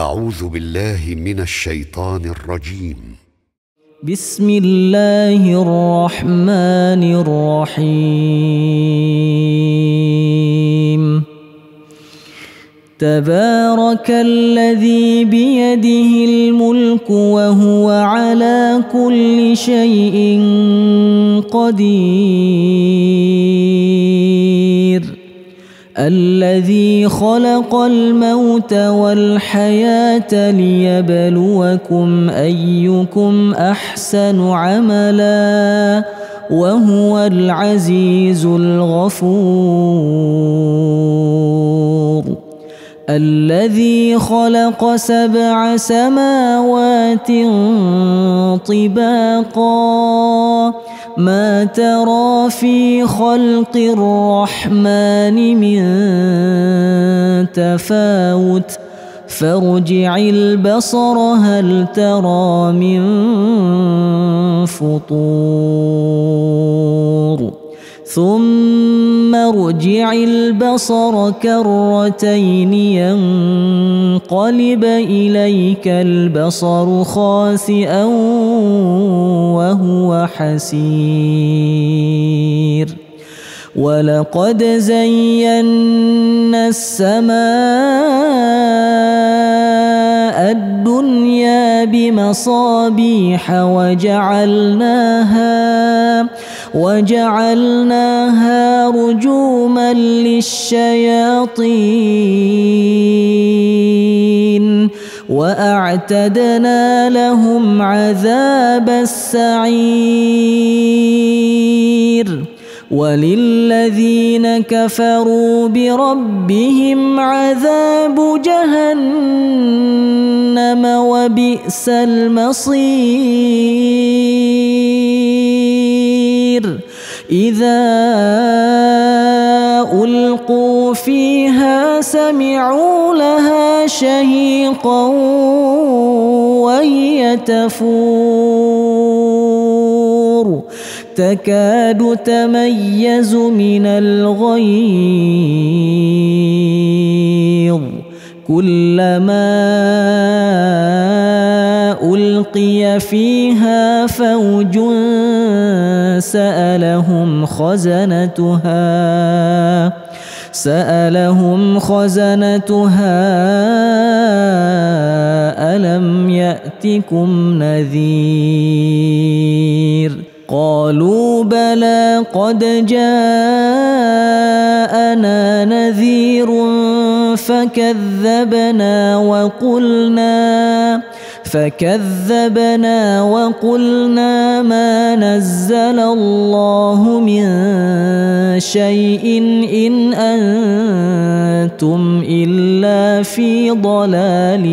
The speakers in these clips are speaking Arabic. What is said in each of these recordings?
أعوذ بالله من الشيطان الرجيم. بسم الله الرحمن الرحيم. تبارك الذي بيده الملك وهو على كل شيء قدير. الذي خلق الموت والحياة ليبلوكم أيكم أحسن عملا وهو العزيز الغفور. الذي خلق 7 سماوات طباقا ما ترى في خلق الرحمن من تفاوت فارجع البصر هل ترى من فطور ثم ارجع البصر كرتين ينقلب إليك البصر خاسئا وهو حسير. ولقد زينا السماء الدنيا بمصابيح وجعلناها رجوما للشياطين وأعتدنا لهم عذاب السعير. وللذين كفروا بربهم عذاب جهنم وبئس المصير. إذا ألقوا فيها سمعوا لها شهيقا وهي تفور تكاد تميز من الغيظ. كلما ألقي فيها فوج سألهم خزنتها ألم يأتكم نذير؟ قالوا بلى قد جاءنا نذير فكذبنا وقلنا ما نزل الله من شيء إن أنتم إلا في ضلال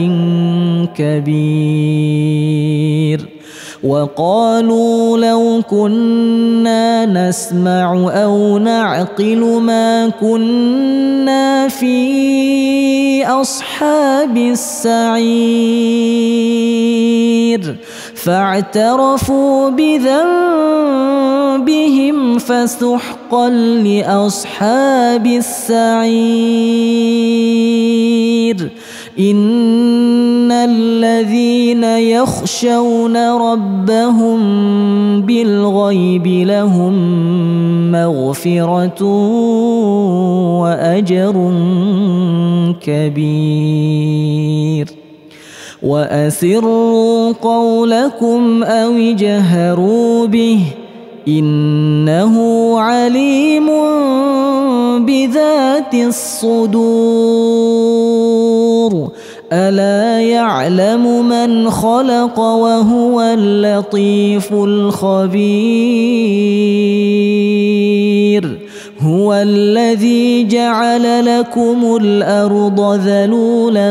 كبير. وقالوا لو كنا نسمع أو نعقل ما كنا في أصحاب السعير. فاعترفوا بذنبهم فسحقا لأصحاب السعير. إن الذين يخشون ربهم بالغيب لهم مغفرة وأجر كبير. وأسروا قولكم أو اجهروا به إنه عليم بذات الصدور. ألا يعلم من خلق وهو اللطيف الخبير. هو الذي جعل لكم الأرض ذلولا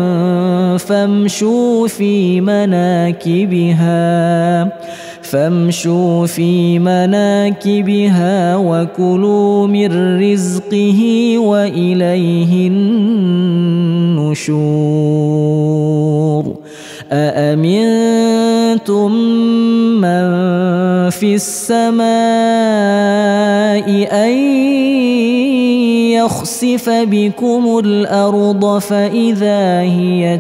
فامشوا في مناكبها وكلوا من رزقه وإليه النشور. أأمنتم من في السماء أن يخسف بكم الأرض فإذا هي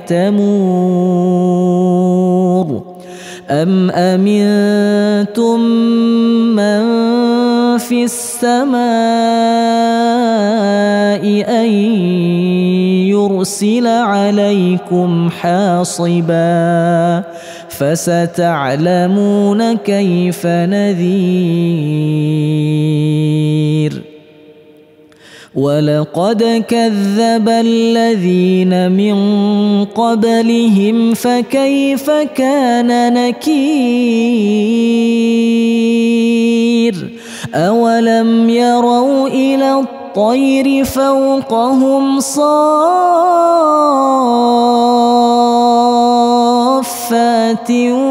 تمور أم أمنتم من في السماء أن يرسل عليكم حاصبا فستعلمون كيف نذير ولقد كذب الذين من قبلهم فكيف كان نكير أولم يروا إلى الطير فوقهم صافات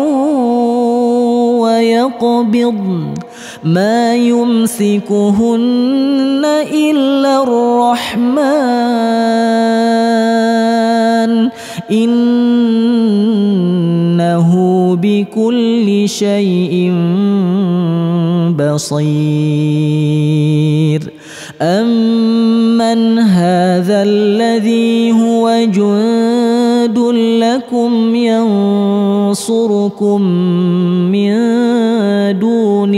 ويقبضن ما يمسكهن إلا الرحمن إنه بكل شيء بصير أمن هذا الذي هو جند لكم ينصركم من دون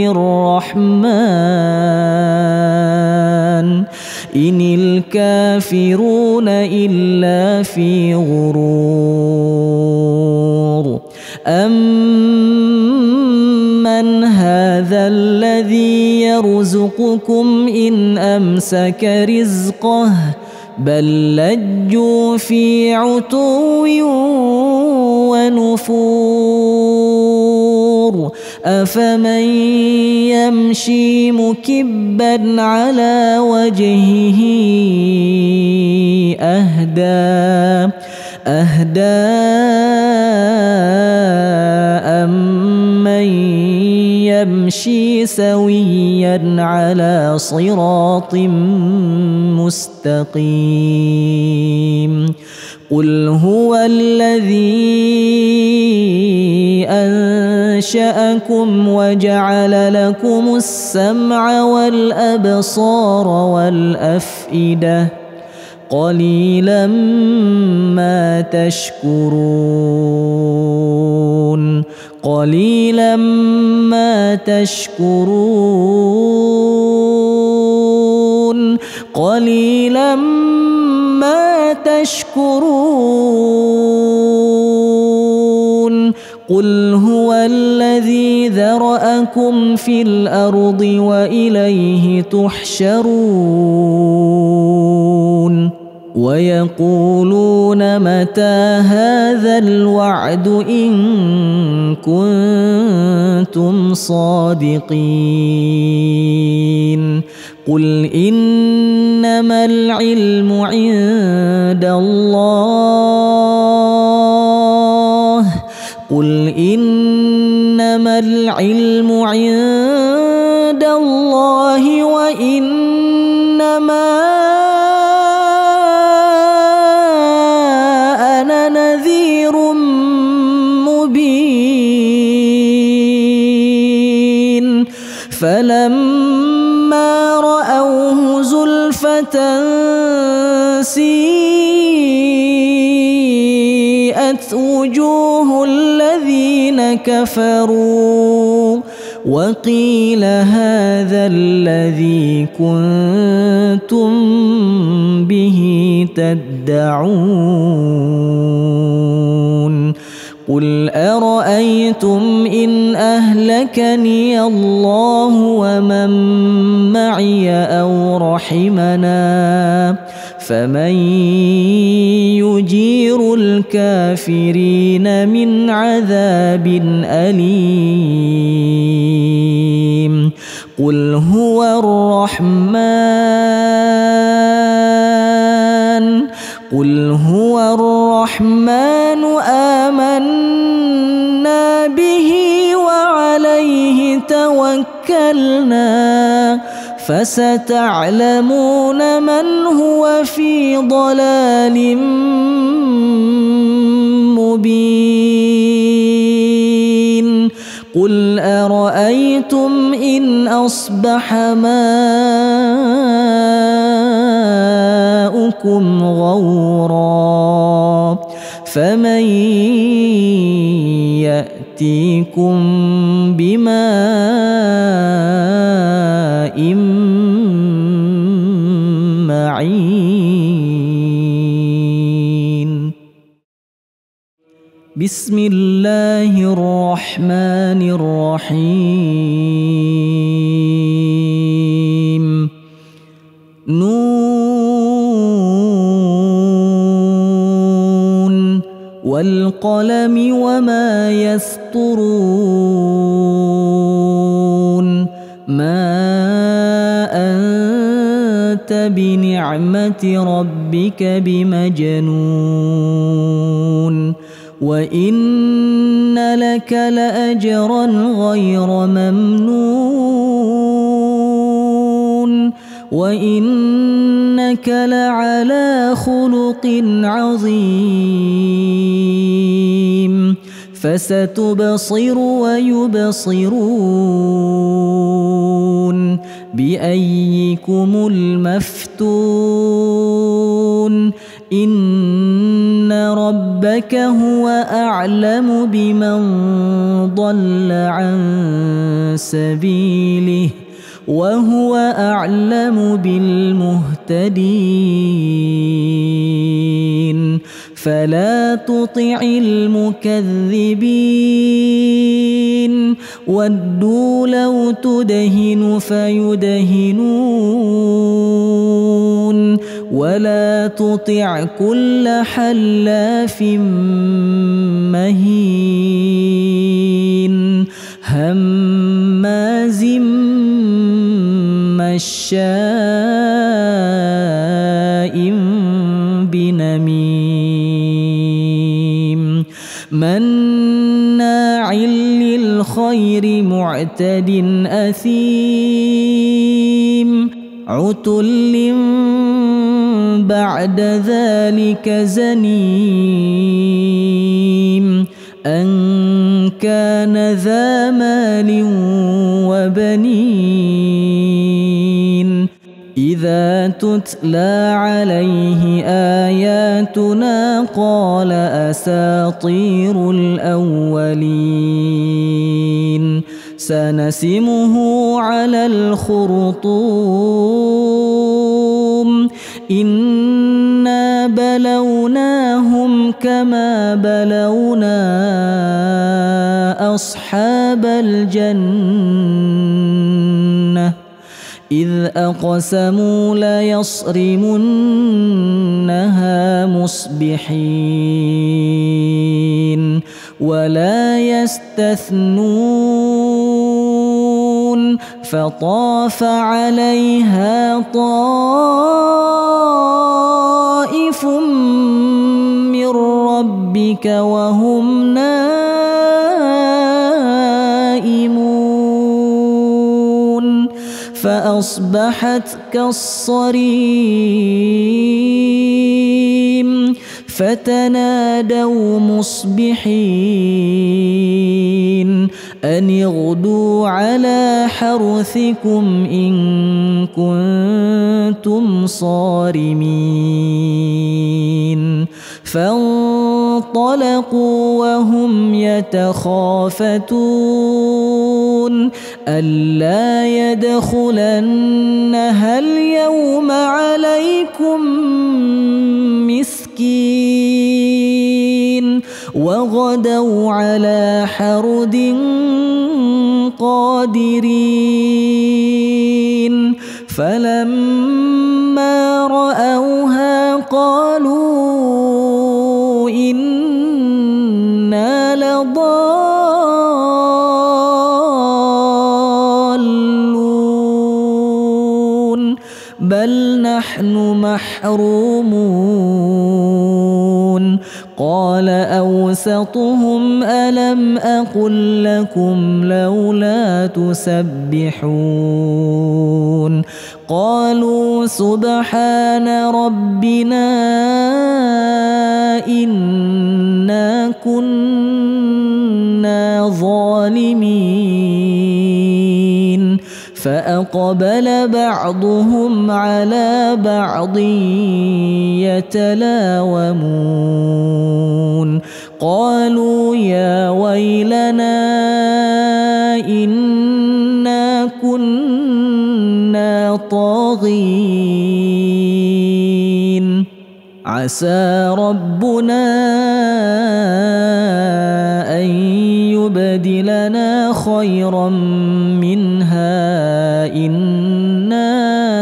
الرحمن إن الكافرون إلا في غرور أمن هذا الذي يرزقكم إن أمسك رزقه بل لجوا في عتو ونفور أفمن يمشي مكبا على وجهه أهدى أمن يمشي سويا على صراط مستقيم قل هو الذي أنشأكم وجعل لكم السمع والأبصار والأفئدة قليلا ما تشكرون قليلا ما تشكرون قليلا ما تشكرون قل هو الذي ذرأكم في الأرض وإليه تحشرون ويقولون متى هذا الوعد إن كنتم صادقين قل إنما العلم عند الله قل إنما العلم عند الله وإنما أنا نذير مبين فلما رأوه زلفة سيئت وجوه الذين كفروا وقيل هذا الذي كنتم به تدعون قل أرأيتم إن أهلكني الله ومن معي أو رحمنا فمن يجير الكافرين من عذاب أليم قل هو الرحمن آمنا به وعليه توكلنا فستعلمون من هو في ضلال مبين قل أرأيتم إن أصبح ماؤكم زادوكم غورا فمن يأتيكم بماء معين. بسم الله الرحمن الرحيم. نون والقلم وما يسطرون ما أنت بنعمة ربك بمجنون وإن لك لأجرا غير ممنون وإنك لعلى خلق عظيم. فستبصر ويبصرون بأيكم المفتون. إن ربك هو أعلم بمن ضل عن سبيله وهو أعلم بالمهتدين. فلا تطع المكذبين ودوا لو تدهن فيدهنون ولا تطع كل حلاف مهين هماز مشاء بنميم مناع للخير معتد أثيم عتل بعد ذلك زنيم أن كان ذا مال وبنين. إذا تتلى عليه آياتنا قال أساطير الأولين. سنسمه على الخرطوم إنا بلوناهم كما بلونا أصحاب الجنة إذ أقسموا ليصرمنها مصبحين ولا يستثنون. فطاف عليها طائف من ربك وهم نائمون فأصبحت كالصريم. فتنادوا مصبحين أن اغدوا على حرثكم إن كنتم صارمين. فانطلقوا وهم يتخافتون ألا يدخلنها اليوم عليكم مسكين وغدوا على حرد قادرين. فلما رأوها قالوا إنا لضالون بل نحن محرومون. قال أوسطهم ألم أقل لكم لولا تسبحون قالوا سبحان ربنا إنا كنا ظالمين. فأقبل بعضهم على بعض يتلاومون قالوا يا ويلنا إنا كنا طاغين عسى ربنا أن يبدلنا خيرا منها إنا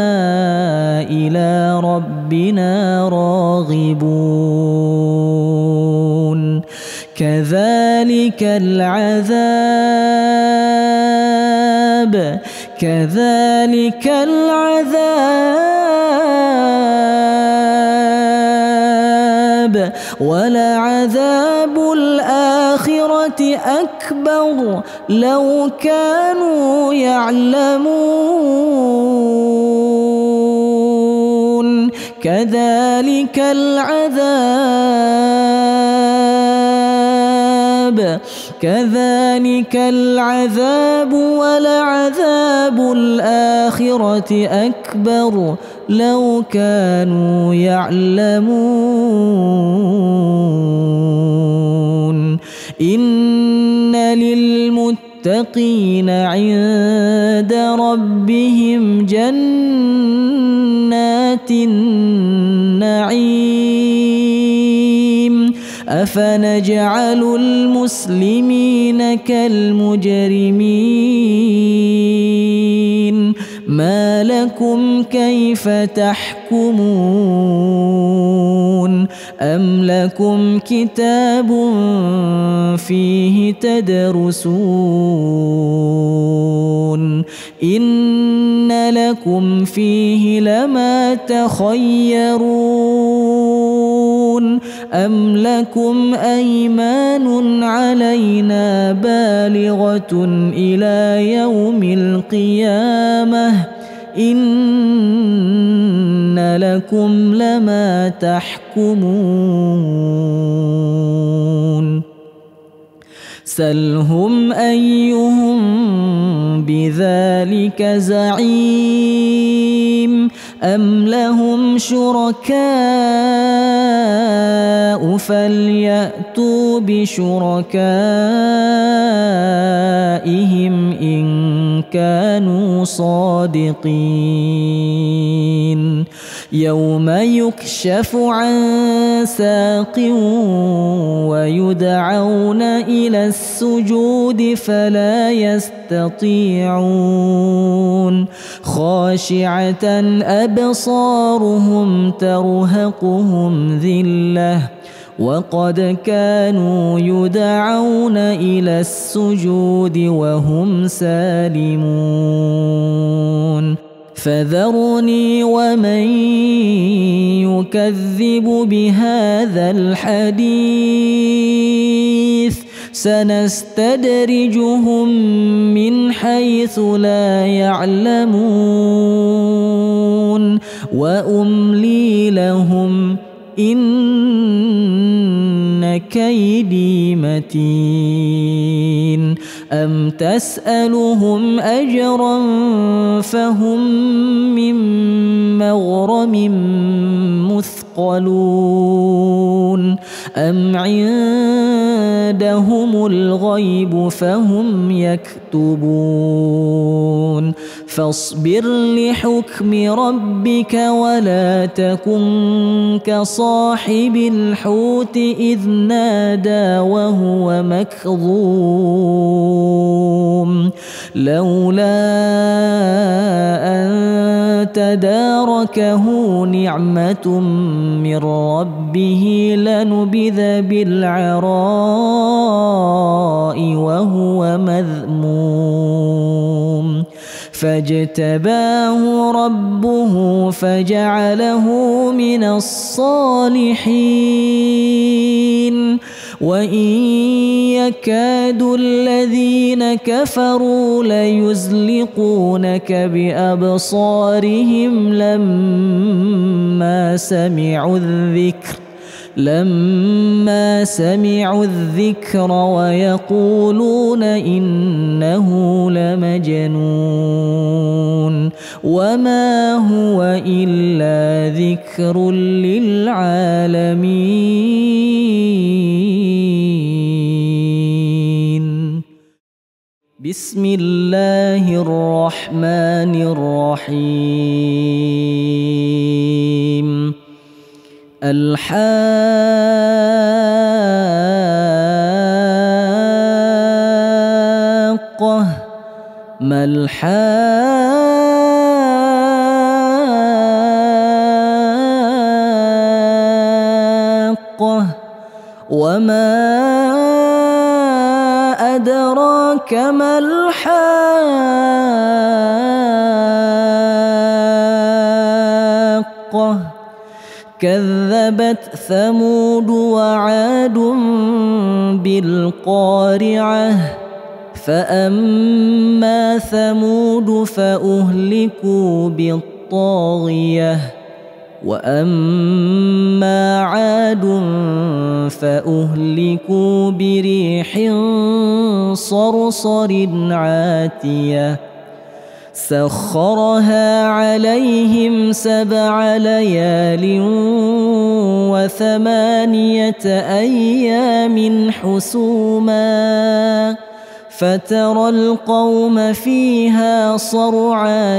إلى ربنا راغبون كذلك العذاب ولعذاب الآخرة أكبر لو كانوا يعلمون كذلك العذاب ولعذاب الآخرة أكبر لو كانوا يعلمون إن للمتقين عند ربهم جنات النعيم أفنجعل المسلمين كالمجرمين ما لكم كيف تحكمون أم لكم كتاب فيه تدرسون إن لكم فيه لما تخيرون أم لكم أيمان علينا بالغة إلى يوم القيامة إن لكم لما تحكمون سلهم أيهم بذلك زعيم أم لهم شركاء فليأتوا بشركائهم إن كانوا صادقين يوم يكشف عن ساق ويدعون إلى السجود فلا يستطيعون خاشعة أبصارهم ترهقهم ذلة وقد كانوا يدعون إلى السجود وهم سالمون فذرني ومن يكذب بهذا الحديث سنستدرجهم من حيث لا يعلمون وأملي لهم إن كيدي متين أم تسألهم أجرا فهم من مغرم مثقلون أم عندهم الغيب فهم يكتبون فاصبر لحكم ربك ولا تكن كصاحب الحوت إذ نادى وهو مكظوم لولا أن تداركه نعمة من ربه لنبذ بالعراء وهو مذموم فاجتباه ربه فجعله من الصالحين وإن يكاد الذين كفروا ليزلقونك بأبصارهم لما سمعوا الذكر لما سمعوا الذكر ويقولون إنه لمجنون وما هو إلا ذكر للعالمين. بسم الله الرحمن الرحيم. الحاقة. ما الحاقة وما أدراك ما الحاقة. كذبت ثمود وعاد بالقارعة. فأما ثمود فأهلكوا بالطاغية وأما عاد فأهلكوا بريح صرصر عاتية سخرها عليهم 7 ليال و8 أيام حسوما فترى القوم فيها صرعى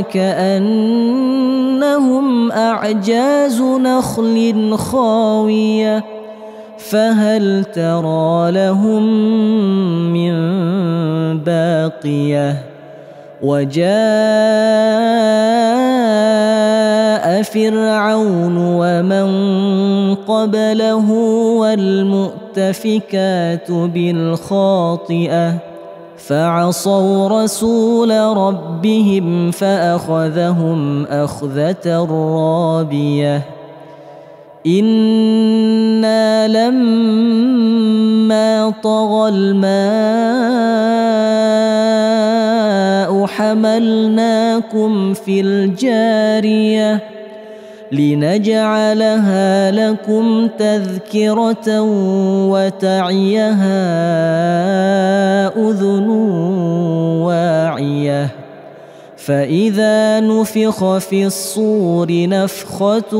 كأنهم أعجاز نخل خاوية فهل ترى لهم من باقية. وجاء فرعون ومن قبله والمؤتفكات بالخاطئة فعصوا رسول ربهم فأخذهم أخذة رابية. إنا لما طغى الماء حملناكم في الجارية لنجعلها لكم تذكرة وتعيها أذن واعية. فإذا نفخ في الصور نفخة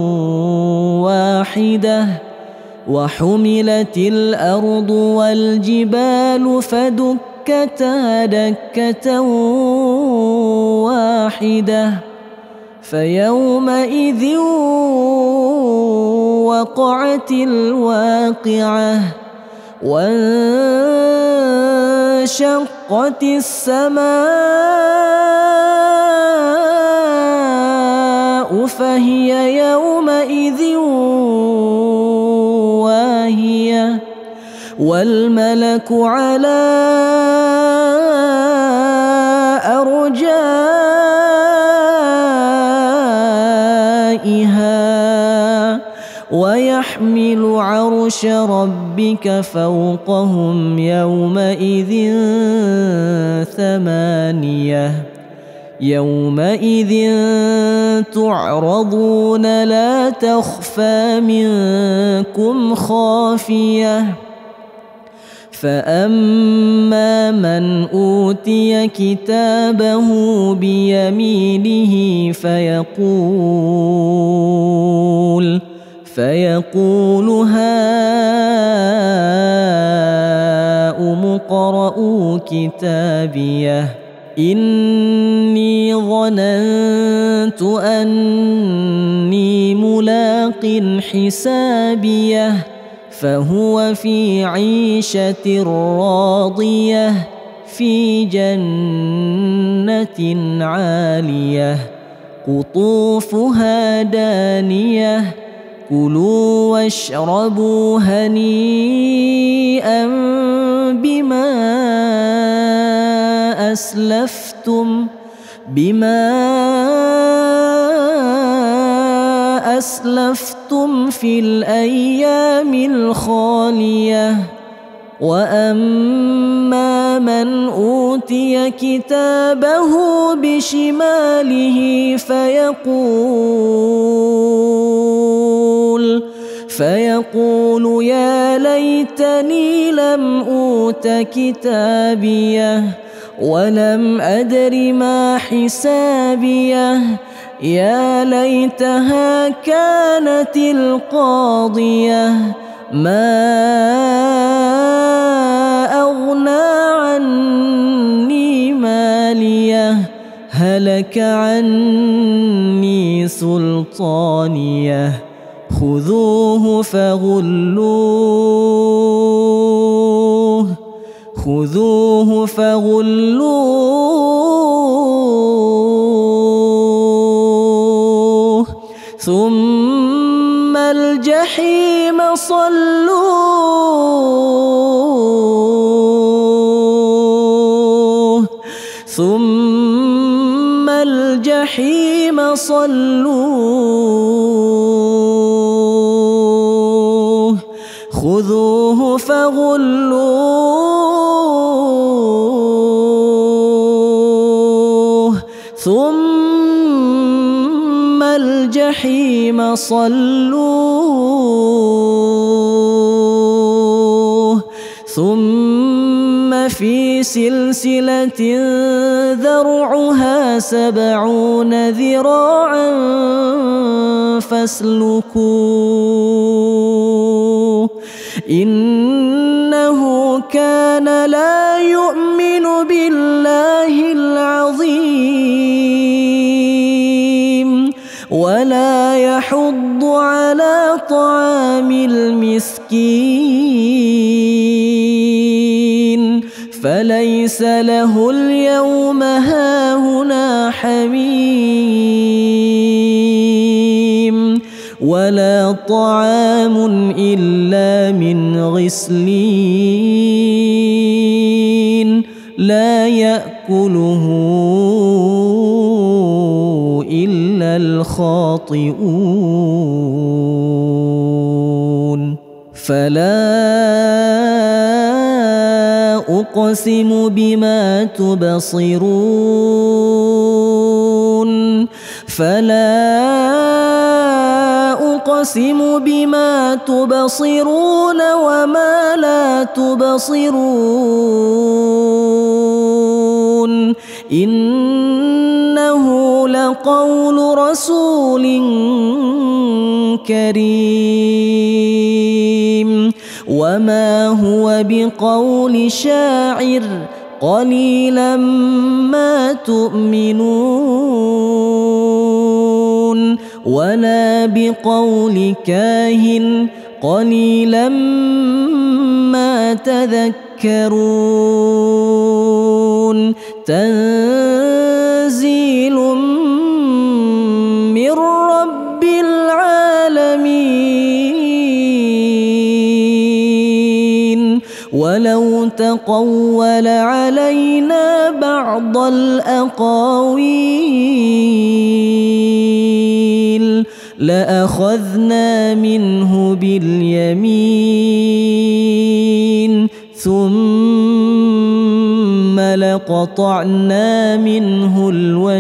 واحدة وحملت الأرض والجبال فدكتا دكة واحدة فيومئذ وقعت الواقعة وانشقت السماء فهي يومئذ واهية والملك على أرجائها ويحمل عرش ربك فوقهم يومئذ 8 يومئذ تعرضون لا تخفى منكم خافية. فأما من أوتي كتابه بيمينه فيقول هاؤم اقرءوا كتابيه إني ظننت أني ملاق حسابيه فهو في عيشة راضية في جنة عالية قطوفها دانية كلوا واشربوا هنيئا بما أسلفتم في الأيام الخالية. وأما من أوتي كتابه فيقول يا ليتني لم أوت كتابيه ولم أدر ما حسابيه يا ليتها كانت القاضية ما أغنى عني ماليه هلك عني سلطانيه خذوه فغلوه خذوه فغلوه ثم الجحيم صلوه ثم الجحيم صلوه خذوه فغلوه ثم الجحيم صلوه ثم في سلسلة ذرعها 70 ذراعا فاسلكوه إنه كان لا يؤمن بالله العظيم ولا يحض على طعام المسكين فليس له اليوم هاهنا حميم ولا طعام إلا من غسلين لا يأكله إلا الخاطئون فلا أقسم بما تبصرون فلا أقسم بما تبصرون وما لا تبصرون إنه لقول رسول كريم وما هو بقول شاعر قليلا ما تؤمنون ولا بقول كاهن قليلا ما تذكرون تنزيل من رب العالمين ولو تقول علينا بعض الأقاويل لأخذنا منه باليمين ثم لقطعنا منه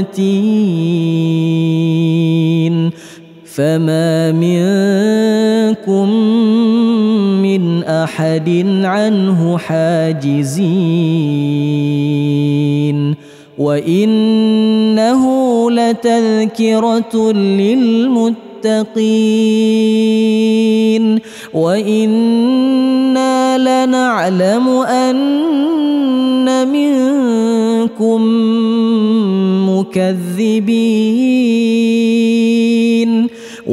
الوتين فما منكم من أحد عنه حاجزين وإنه لتذكرة للمتقين وإنا لنعلم أن منكم مكذبين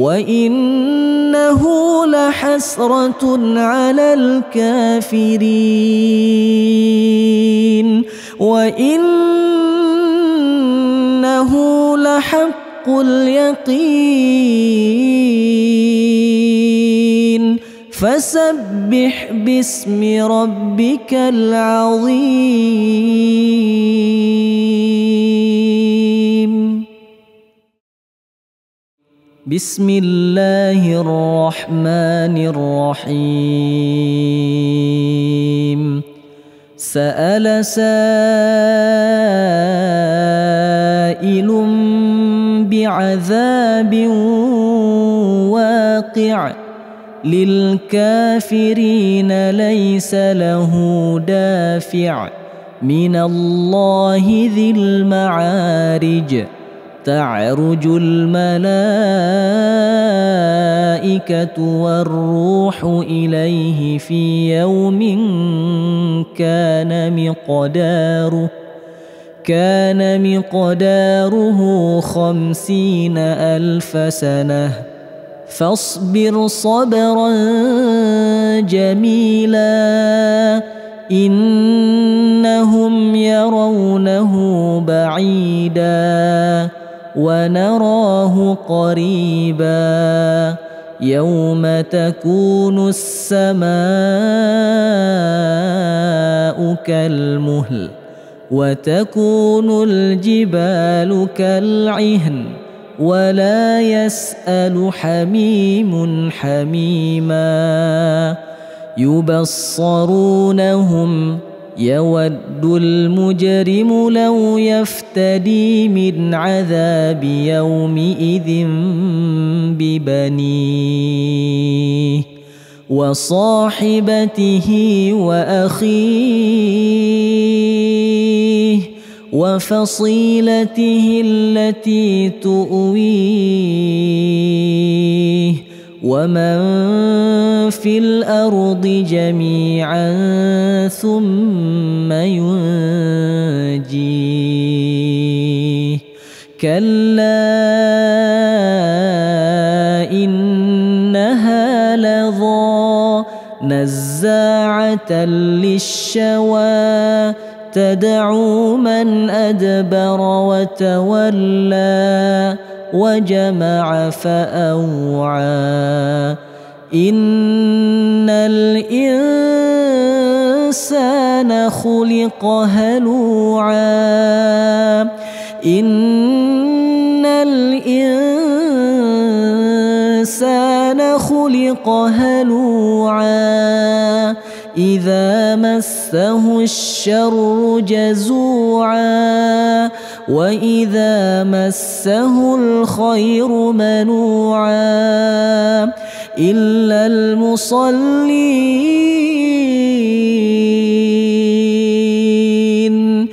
وإنه لحسرة على الكافرين وإنه لحق اليقين فسبح باسم ربك العظيم بسم الله الرحمن الرحيم سأل سائل بعذاب واقع للكافرين ليس له دافع من الله ذي المعارج تعرج الملائكة والروح إليه في يوم كان مقداره 50,000 سنة فاصبر صبرا جميلا إنهم يرونه بعيدا ونراه قريبا يوم تكون السماء كالمهل وتكون الجبال كالعهن ولا يسأل حميم حميما يبصرونهم يود المجرم لو يفتدي من عذاب يومئذ ببنيه وصاحبته وأخيه وفصيلته التي تؤويه ومن في الأرض جميعا ثم ينجيه كلا إنها لظى نزاعة للشوى تدعو من أدبر وتولى وجمع فأوعى إن الإنسان خلق هلوعا إن الإنسان خلق هلوعا إذا مسه الشر جزوعا وإذا مسه الخير منوعا إلا المصلين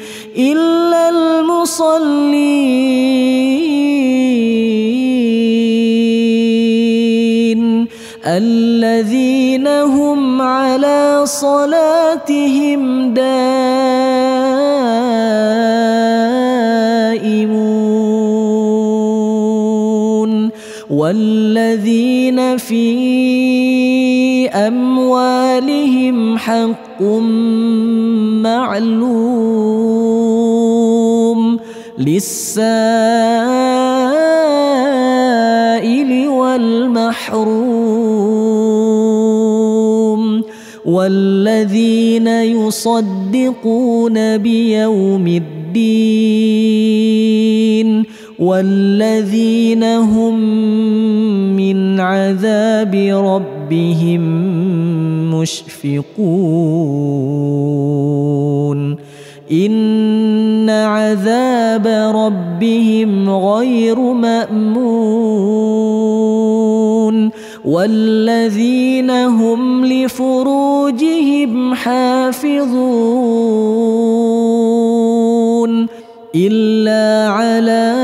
الذين هم على صلاتهم دائمون والذين في أموالهم حق معلوم للسائل والمحروم والذين يصدقون بيوم الدين والذين هم من عذاب ربهم مشفقون إن عذاب ربهم غير مأمون والذين هم لفروجهم حافظون إلا على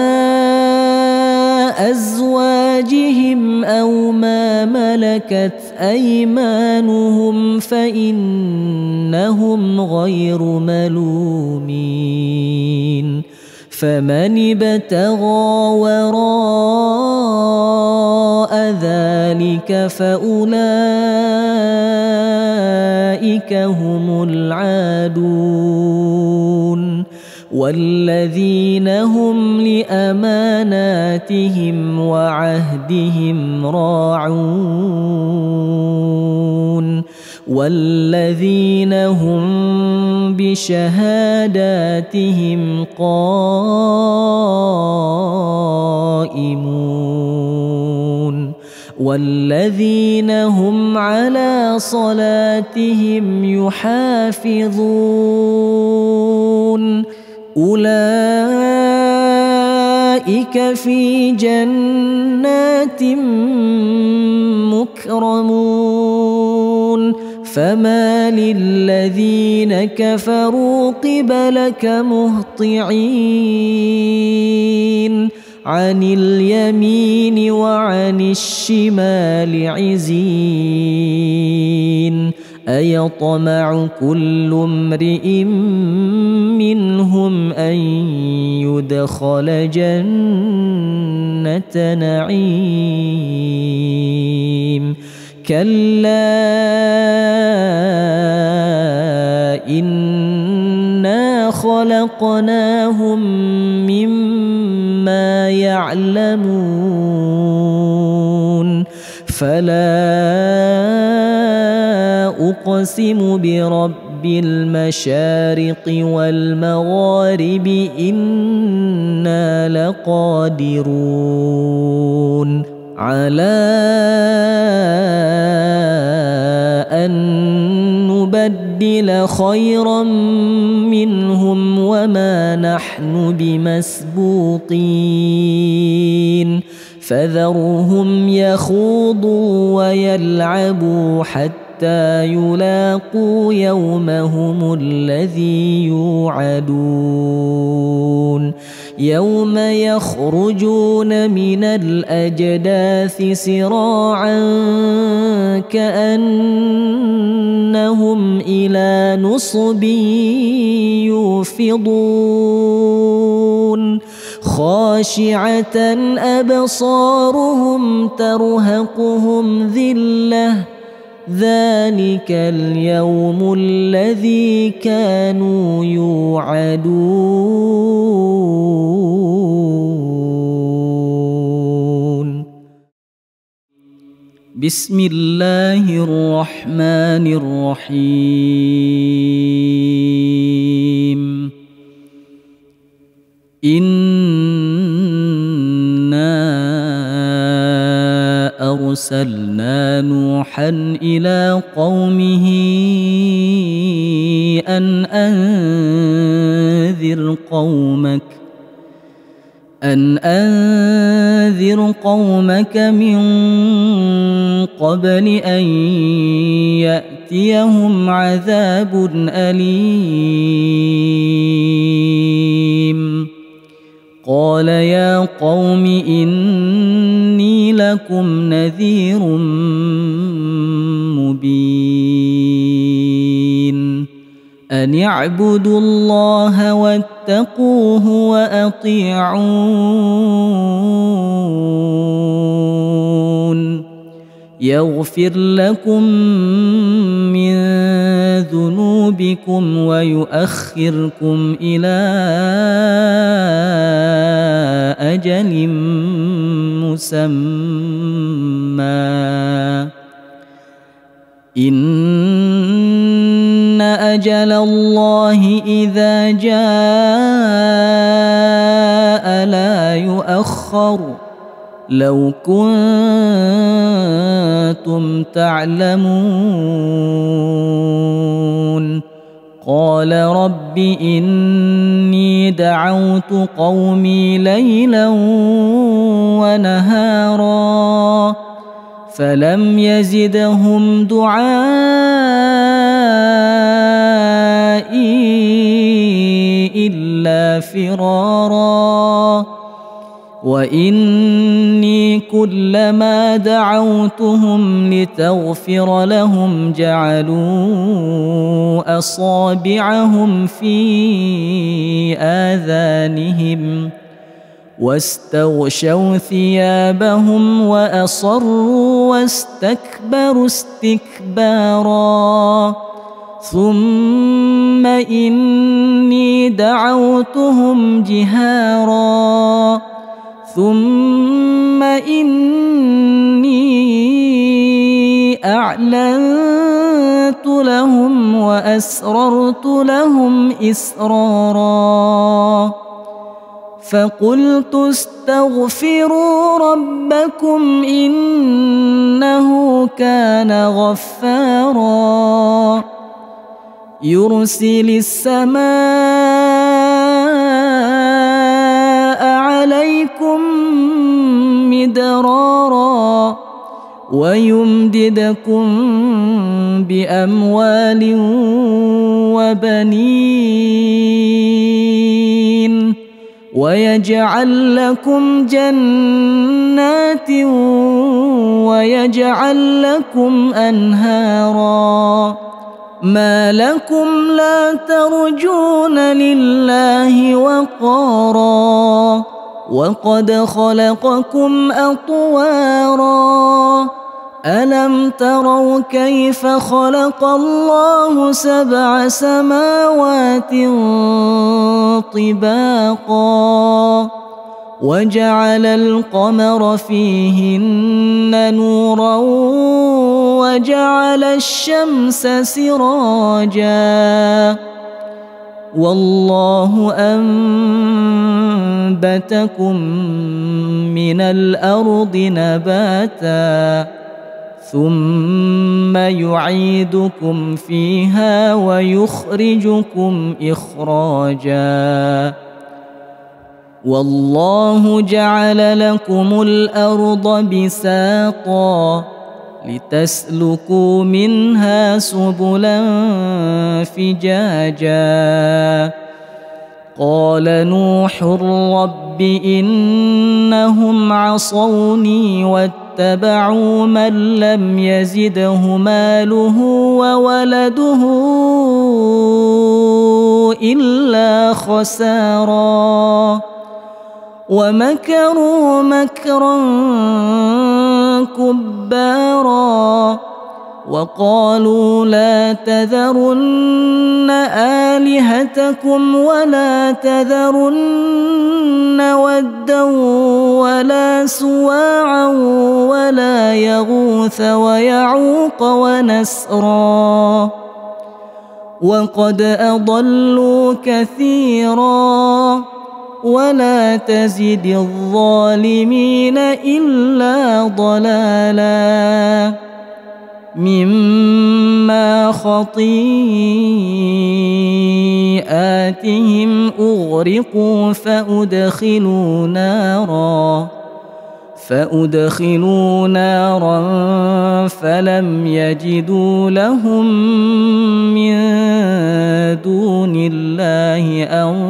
أزواجهم أو ما ملكت أيمانهم فإنهم غير ملومين فمن ابتغى وراء ذلك فأولئك هم العادون والذين هم لأماناتهم وعهدهم راعون والذين هم بشهاداتهم قائمون والذين هم على صلاتهم يحافظون أولئك في جنات يكرمون فما للذين كفروا قبلك مهطعين عن اليمين وعن الشمال عزين أيطمع كل امرئ منهم أن يدخل جنة نعيم كلا إنا خلقناهم مما يعلمون فلا أقسم برب المشارق والمغارب إنا لقادرون على أن نبدل خيرا منهم وما نحن بمسبوقين فذرهم يخوضوا ويلعبوا حتى يلاقوا يومهم الذي يوعدون يوم يخرجون من الأجداث سراعا كأنهم إلى نصب يوفضون خاشعة أبصارهم ترهقهم ذلة ذلك اليوم الذي كانوا يوعدون بسم الله الرحمن الرحيم أرسلنا نوحا إلى قومه أن أنذر قومك من قبل أن يأتيهم عذاب أليم قال يا قوم إني لكم نذير مبين أن اعبدوا الله واتقوه وأطيعون يغفر لكم من ذنوبكم ويؤخركم إلى أجل مسمى إن أجل الله إذا جاء لا يؤخر لو كنتم تعلمون قال رب إني دعوت قومي ليلا ونهارا فلم يزدهم دعائي إلا فرارا وإني كلما دعوتهم لتغفر لهم جعلوا أصابعهم في آذانهم واستغشوا ثيابهم وأصروا واستكبروا استكبارا ثم إني دعوتهم جهارا ثم إني أعلنت لهم وأسررت لهم إسرارا فقلت استغفروا ربكم إنه كان غفارا يرسل السماء عليكم مدرارا ويمددكم بأموال وبنين ويجعل لكم جنات ويجعل لكم أنهارا ما لكم لا ترجون لله وقارا وقد خلقكم أطوارا ألم تروا كيف خلق الله 7 سماوات طباقا وجعل القمر فيهن نورا وجعل الشمس سراجا والله أنبتكم من الأرض نباتا ثم يعيدكم فيها ويخرجكم إخراجا والله جعل لكم الأرض بساطا لتسلكوا منها سبلا فجاجا قال نوح رب إنهم عصوني واتبعوا من لم يزده ماله وولده إلا خسارا ومكروا مكرا كبارا وقالوا لا تذرن آلهتكم ولا تذرن ودا ولا سواعا ولا يغوث ويعوق ونسرا وقد أضلوا كثيرا ولا تزد الظالمين إلا ضلالا مما خطيئاتهم أغرقوا فأدخلوا نارا فلم يجدوا لهم من دون الله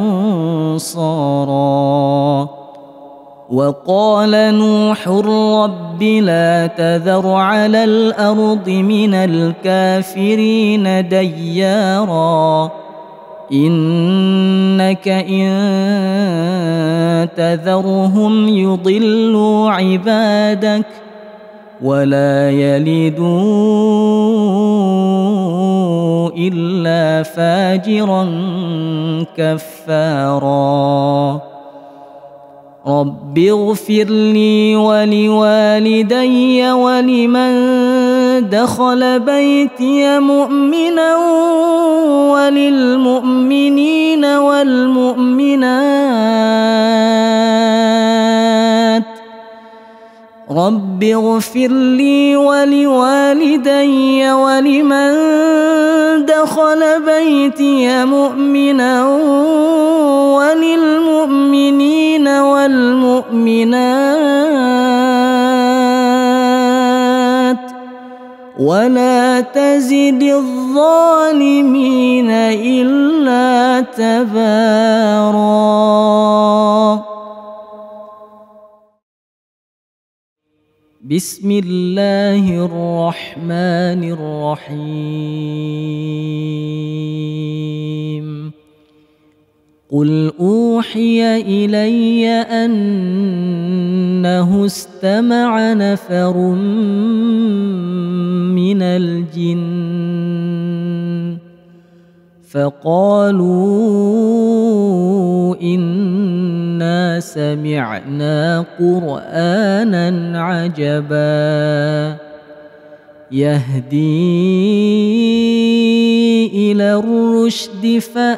أنصارا وقال نوح رب لا تذر على الأرض من الكافرين ديارا إنك إن تذرهم يضلوا عبادك ولا يلدوا إلا فاجرا كفارا رب اغفر لي ولوالدي ولمن دخل بيتي مؤمنا وللمؤمنين والمؤمنات رب اغفر لي ولوالدي ولمن دخل بيتي مؤمنا وللمؤمنين والمؤمنات ولا تزد الظالمين إلا تبارا بسم الله الرحمن الرحيم قل أوحي إلي أنه استمع نفر من الجن فقالوا إنا سمعنا قرآنا عجبا يهدي إلى الرشد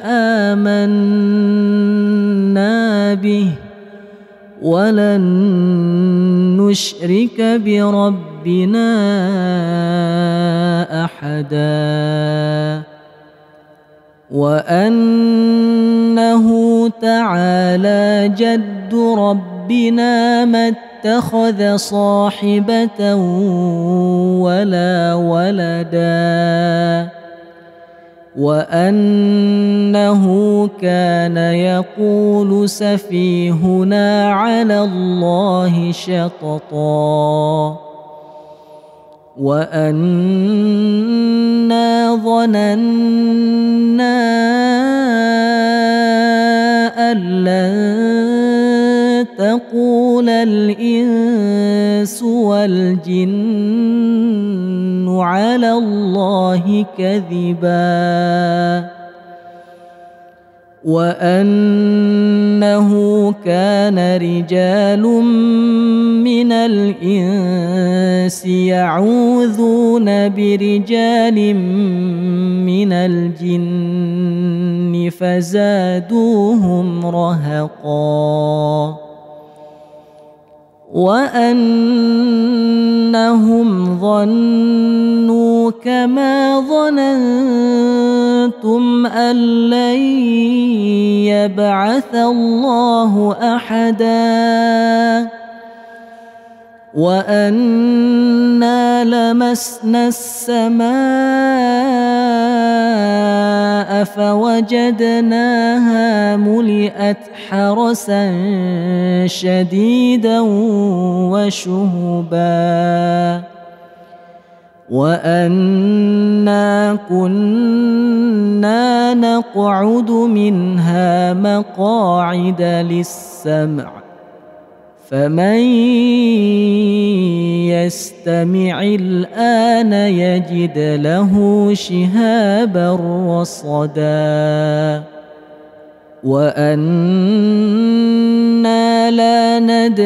فآمنا به ولن نشرك بربنا أحدا وأنه تعالى جد ربنا ربنا ما اتخذ صاحبة ولا ولدا وأنه كان يقول سفيهنا على الله شططا وأنا ظننا أن لن تقول الإنس والجن على الله كذبا وأنه كان رجال من الإنس يعوذون برجال من الجن فزادوهم رهقا وأنهم ظنوا كما ظننتم أن لن يبعث الله أحدا وأنا لمسنا السماء فوجدناها ملئت حرسا شديدا وشهبا وأنا كنا نقعد منها مقاعد للسمع فمن يستمع الآن يجد له شهابا رصدا وأنا لا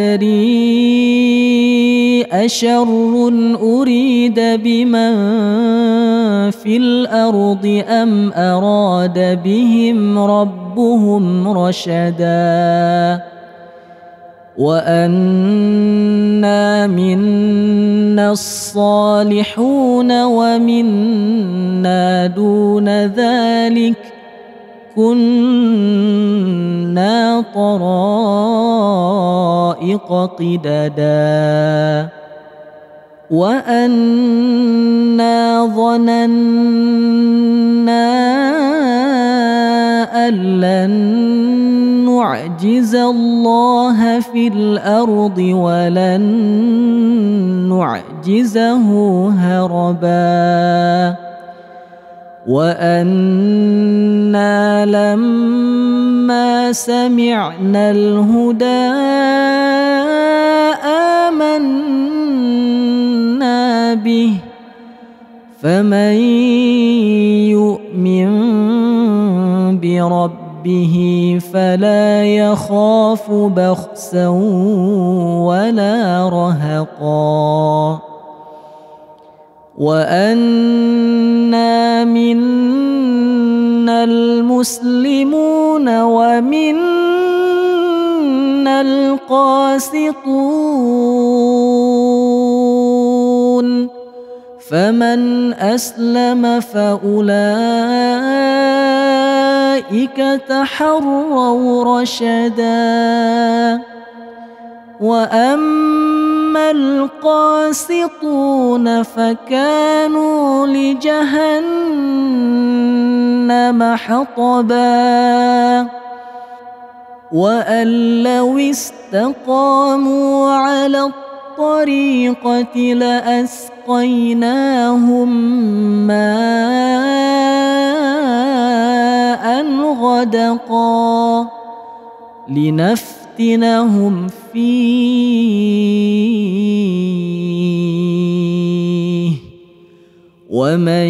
ندري أشر أريد بمن في الأرض أم أراد بهم ربهم رشدا وأنا منا الصالحون ومنا دون ذلك كنا طرائق قددا وأنا ظننا أن لن نعجز الله في الأرض ولن نعجزه هربا وأنا لما سمعنا الهدى آمنا به فمن يؤمن بربه فلا يخاف بخسا ولا رهقا وأنا منا المسلمون ومنا القاسطون فمن أسلم فأولئك تحروا رشدا وأما القاسطون فكانوا لجهنم حطبا وأن لو استقاموا على الطريقة لأسقيناهم ماء غدقا لنفتنهم فيه ومن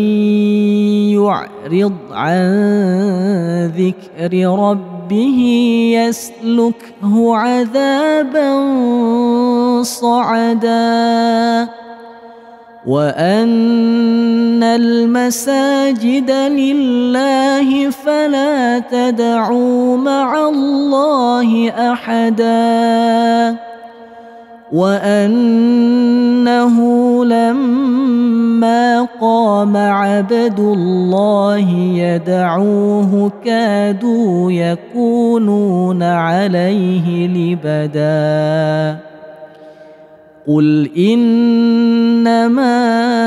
يعرض عن ذكر ربه يسلكه عذابا صعدا وأن المساجد لله فلا تدعوا مع الله أحدا وأنه لما قام عبد الله يدعوه كادوا يكونون عليه لبدا قل إنما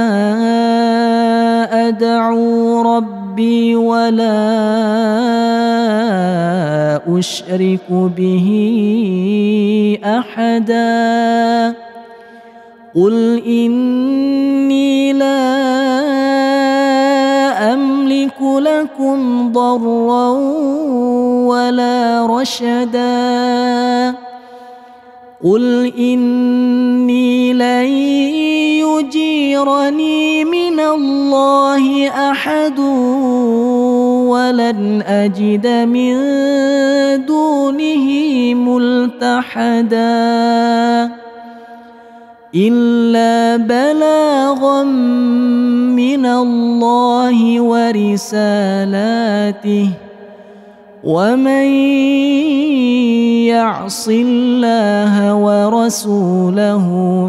أدعو ربي ولا أشرك به أحدا قل إني لا أملك لكم ضرا ولا رشدا قل إني لن يجيرني من الله أحد ولن أجد من دونه ملتحدا إلا بلاغا من الله ورسالاته ومن يعص الله ورسوله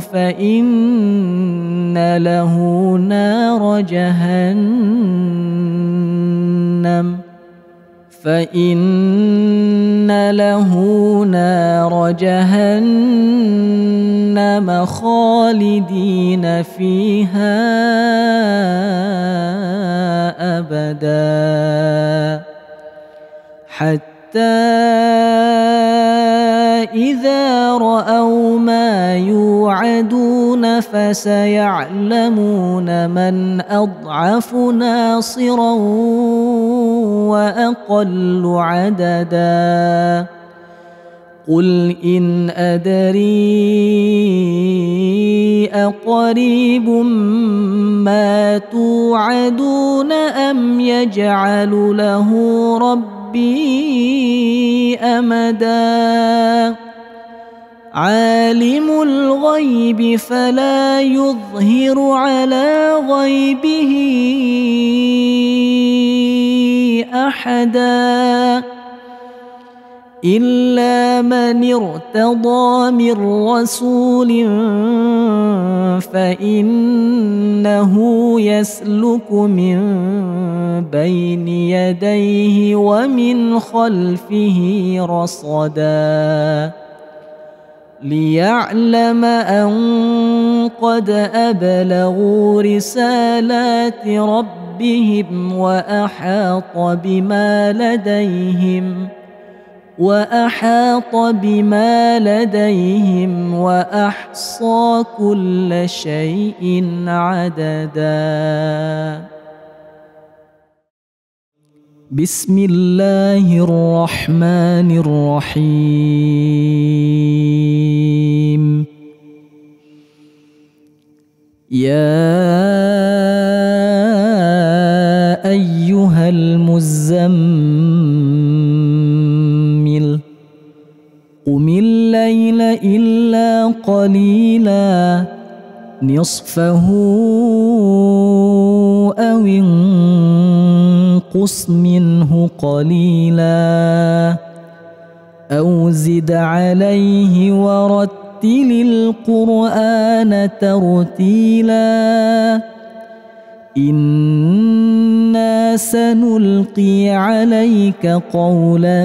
فإن له نار جهنم خالدين فيها أبدا حتى إذا رأوا ما يوعدون فسيعلمون من أضعف ناصرا وأقل عددا قل إن أدري أقريب ما توعدون أم يجعل له ربي أمدا عالم الغيب فلا يظهر على غيبه أحدا إلا من ارتضى من رسول فإنه يسلك من بين يديه ومن خلفه رصدا ليعلم أن قد أبلغوا رسالات ربهم وأحاط بما لديهم وأحصى كل شيء عددا بسم الله الرحمن الرحيم يا أيها المزمل قم الليل إلا قليلا نصفه أو انقص منه قليلا أو زد عليه ورتل القرآن ترتيلا إنا سنلقي عليك قولا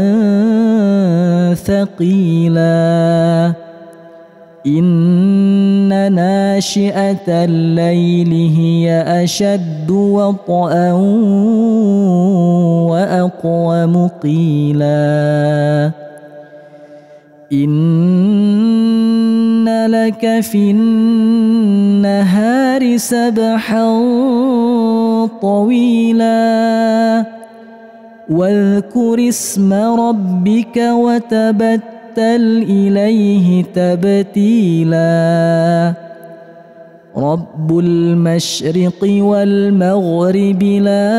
ثقيلا إن ناشئة الليل هي أشد وطئا وأقوم قيلا إن لك في النهار سبحا طويلا واذكر اسم ربك وتبتل إليه تبتيلا رب المشرق والمغرب لا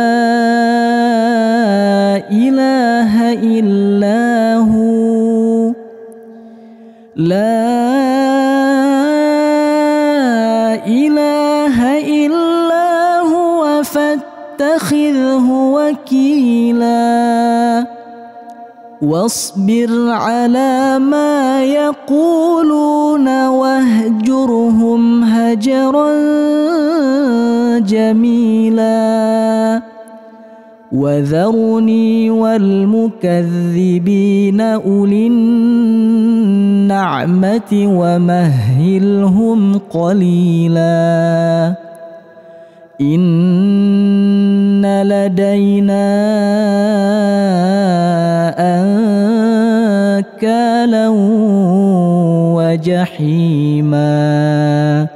إله إلا هو لا إله إلا هو فاتخذه وكيلا واصبر على ما يقولون واهجرهم هجرا جميلا وذرني والمكذبين أولي النعمة ومهلهم قليلا إن لدينا أنكالا وجحيما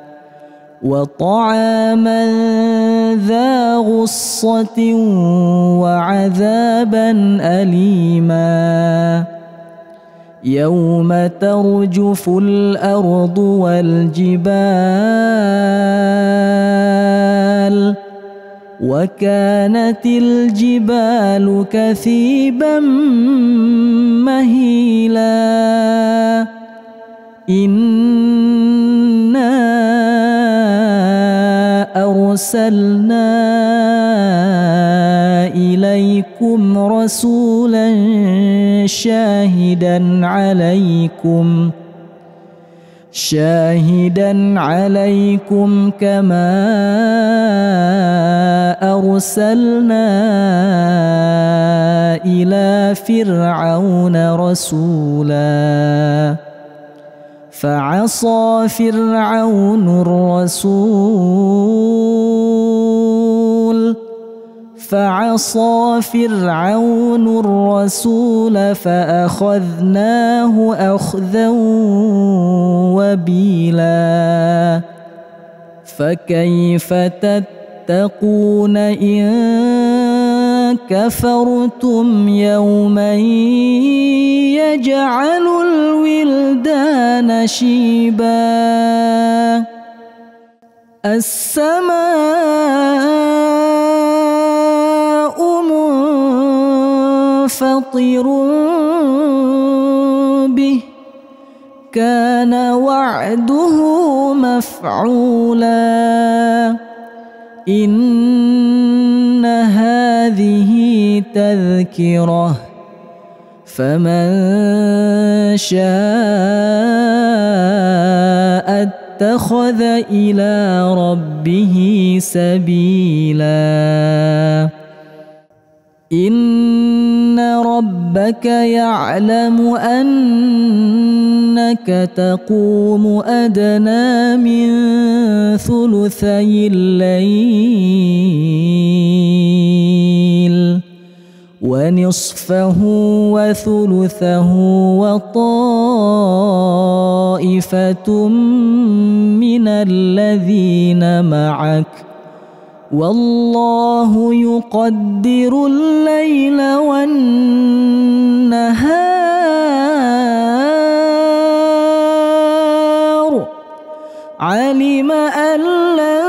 وطعاما ذا غصة وعذابا أليما يوم ترجف الأرض والجبال وكانت الجبال كثيبا مهيلا إنا أرسلنا إليكم رسولا شاهدا عليكم كما أرسلنا إلى فرعون رسولا فعصى فرعون الرسول فأخذناه أخذا وبيلا فكيف تتقون إن كفرتم يوما يجعل الولدان شيبا السماء منفطر به كان وعده مفعولا إن هذه تذكرة فمن شاء اتخذ إلى ربه سبيلا إن ربك يعلم أنك تقوم أدنى من ثلثي الليل ونصفه وثلثه وطائفة من الذين معك والله يقدر الليل والنهار علم أن لن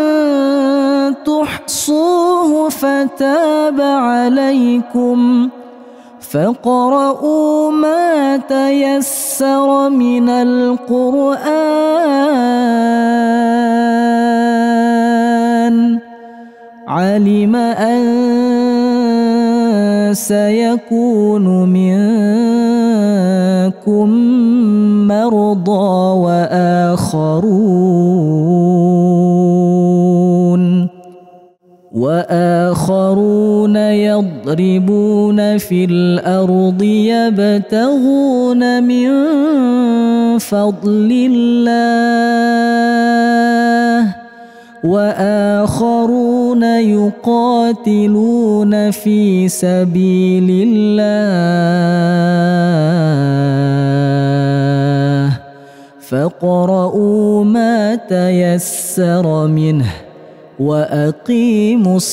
تحصوه فتاب عليكم فاقرؤوا ما تيسر من القرآن علم أن سيكون منكم مرضى وآخرون يضربون في الأرض يبتغون من فضل الله وآخرون يقاتلون في سبيل الله فاقرؤوا ما تيسر منه وأقيموا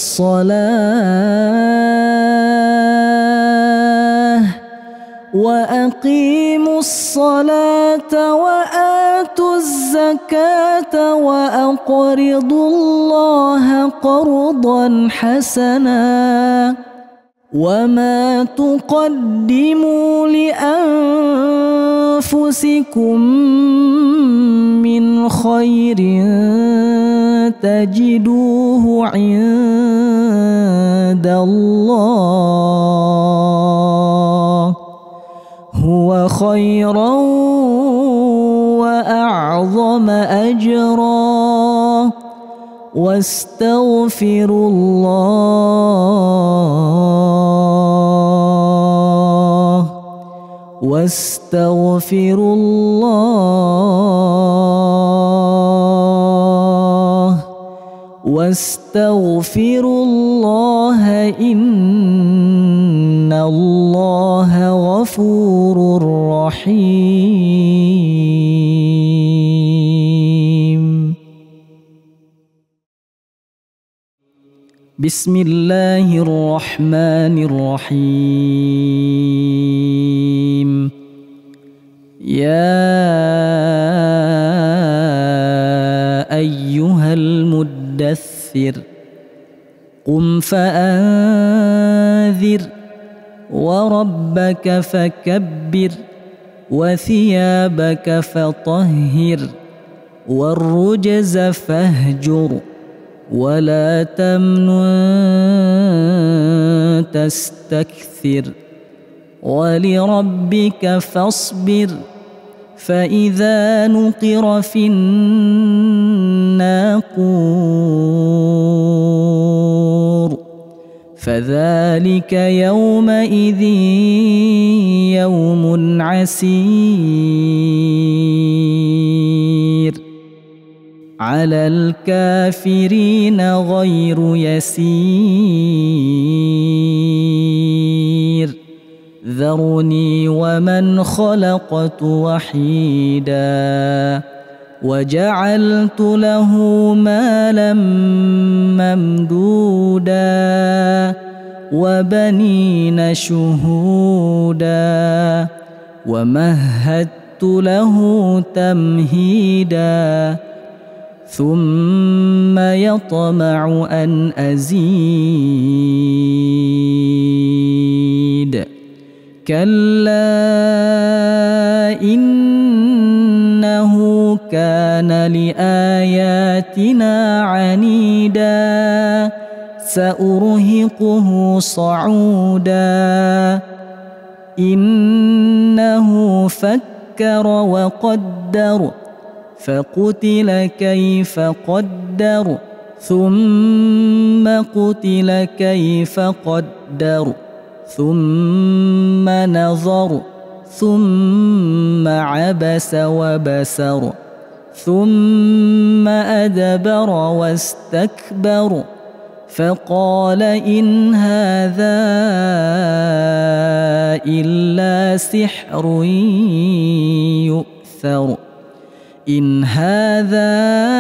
الصلاة وآتوا الزكاة وأقرضوا الله قرضا حسنا وما تقدموا لأنفسكم من خير تجدوه عند الله وخيرا وأعظم أجرا واستغفروا الله واستغفروا الله واستغفروا الله إن الله غفور رحيم. بسم الله الرحمن الرحيم. يا أيها المدثر قم فأنذر وربك فكبر وثيابك فطهر والرجز فاهجر ولا تمنن تستكثر ولربك فاصبر فإذا نقر في الناقور فذلك يومئذ يوم عسير على الكافرين غير يسير. ذرني ومن خلقت وحيدا وجعلت له مالا ممدودا وبنين شهودا ومهدت له تمهيدا ثم يطمع أن أزيد كلا إنه كان لآياتنا عنيدا سأرهقه صعودا إنه فكر وقدر فقتل كيف قدر ثم قتل كيف قدر ثم نظر ثم عبس وبسر ثم أدبر واستكبر فقال إن هذا إلا سحر يؤثر إن هذا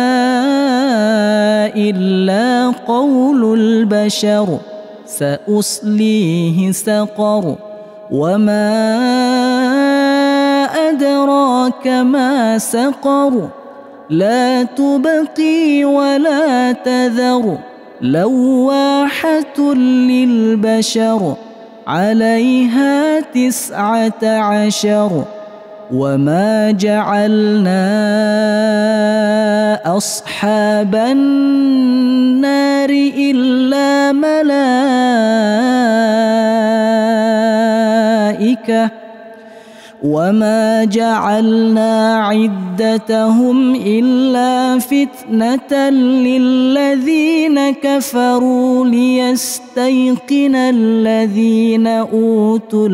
إلا قول البشر سأصليه سقر وما أدراك ما سقر لا تبقي ولا تذر لواحة للبشر عليها 19 وما جعلنا أصحاب النار إلا ملائكة وما جعلنا عدتهم إلا فتنة للذين كفروا ليستيقن الذين أوتوا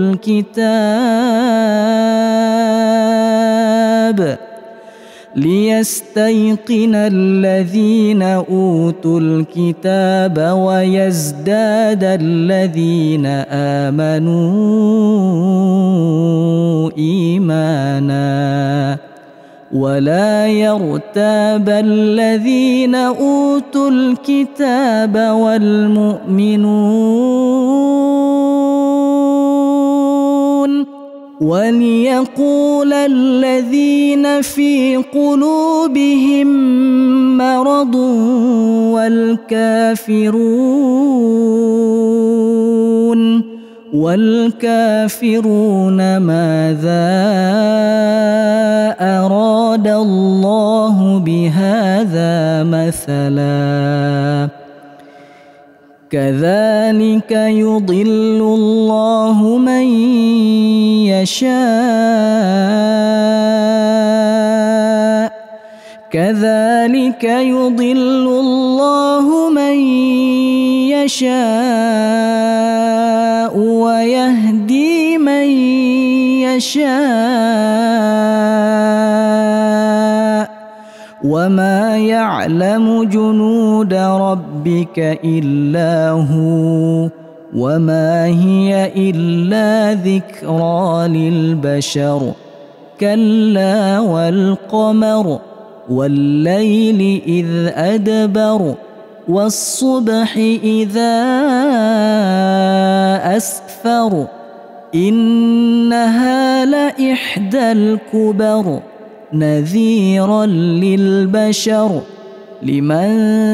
الكتاب ويزداد الذين آمنوا إيمانا ولا يرتاب الذين أوتوا الكتاب والمؤمنون وليقول الذين في قلوبهم مرض والكافرون ماذا أراد الله بهذا مثلا كذلك يضل الله من يشاء كذلك يضل الله من يشاء ويهدي من يشاء وما يعلم جنود ربك إلا هو وما هي إلا ذكرى للبشر كلا والقمر والليل إذ أدبر والصبح إذا أسفر إنها لإحدى الكبر نذيرا للبشر لمن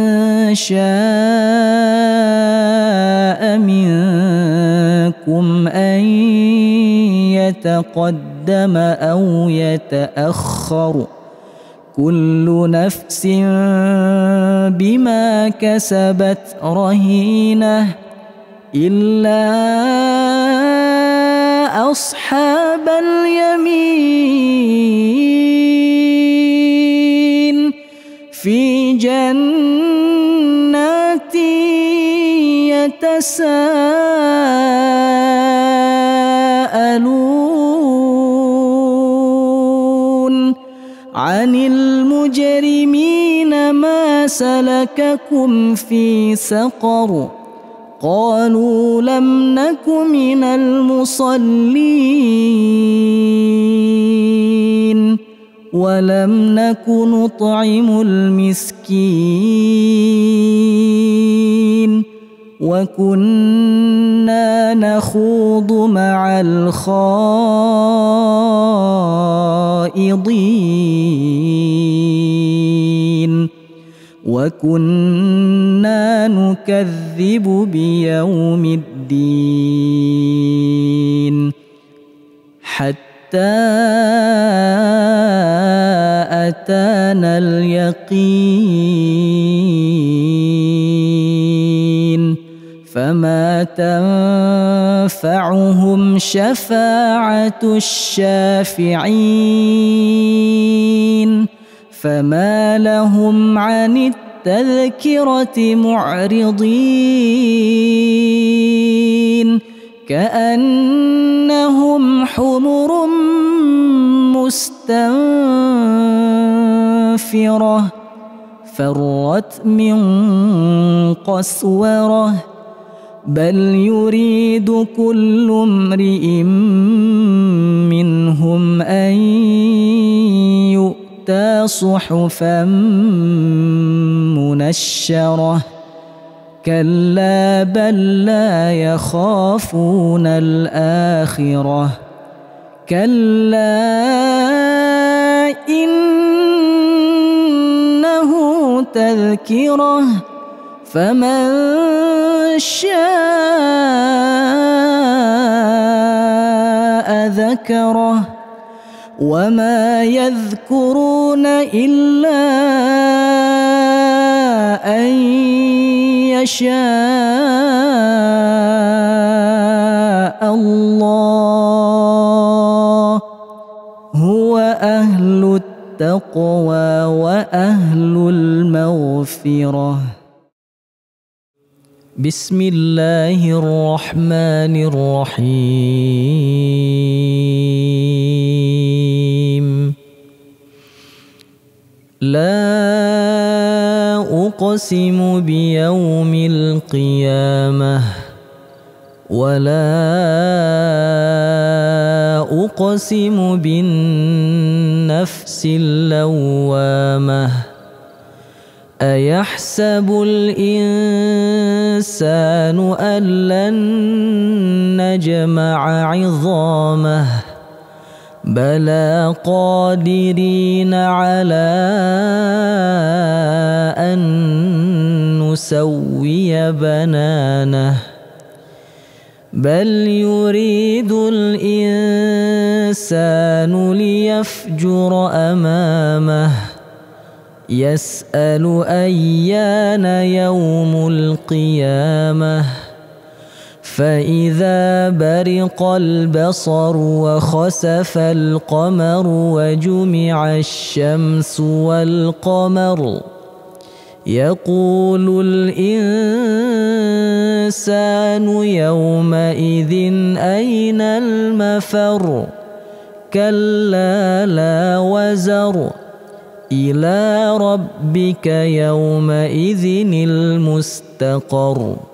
شاء منكم أن يتقدم أو يتأخر كل نفس بما كسبت رهينة إلا أصحاب اليمين في جنات يتساءلون عن المجرمين ما سلككم في سقر قالوا لم نك من المصلين ولم نك نطعم المسكين وكنا نخوض مع الخائضين وكنا نكذب بيوم الدين حتى أتانا اليقين فما تنفعهم شفاعة الشافعين فما لهم عن التذكرة معرضين كأنهم حمر مستنفرة فرت من قسورة بل يريد كل امرئ منهم أن يؤتى صحفا منشرة كلا بل لا يخافون الآخرة كلا إنه تذكرة فمن شاء ذكره وما يذكرون إلا أن يشاء الله هو أهل التقوى وأهل المغفرة. بسم الله الرحمن الرحيم لا أقسم بيوم القيامة ولا أقسم بالنفس اللوامة أيحسب الإنسان أن لن نجمع عظامه بلى قادرين على أن نسوي بنانه بل يريد الإنسان ليفجر أمامه يسأل أيان يوم القيامة فإذا برق البصر وخسف القمر وجمع الشمس والقمر يقول الإنسان يومئذ أين المفر كلا لا وزر إلى ربك يومئذ المستقر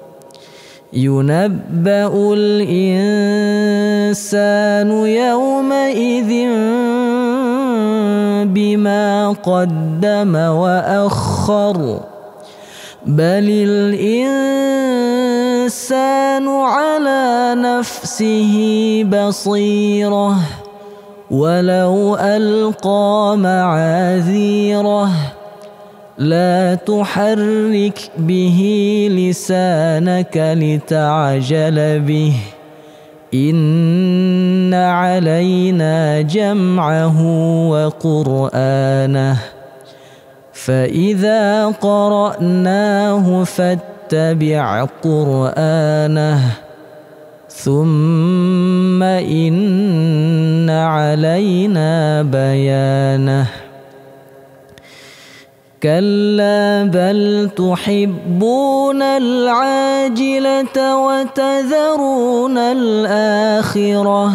ينبأ الإنسان يومئذ بما قدم وأخر بل الإنسان على نفسه بصيرة ولو ألقى معاذيره لا تحرك به لسانك لتعجل به إن علينا جمعه وقرآنه فإذا قرأناه فاتبع قرآنه ثم إن علينا بيانه كلا بل تحبون العاجلة وتذرون الآخرة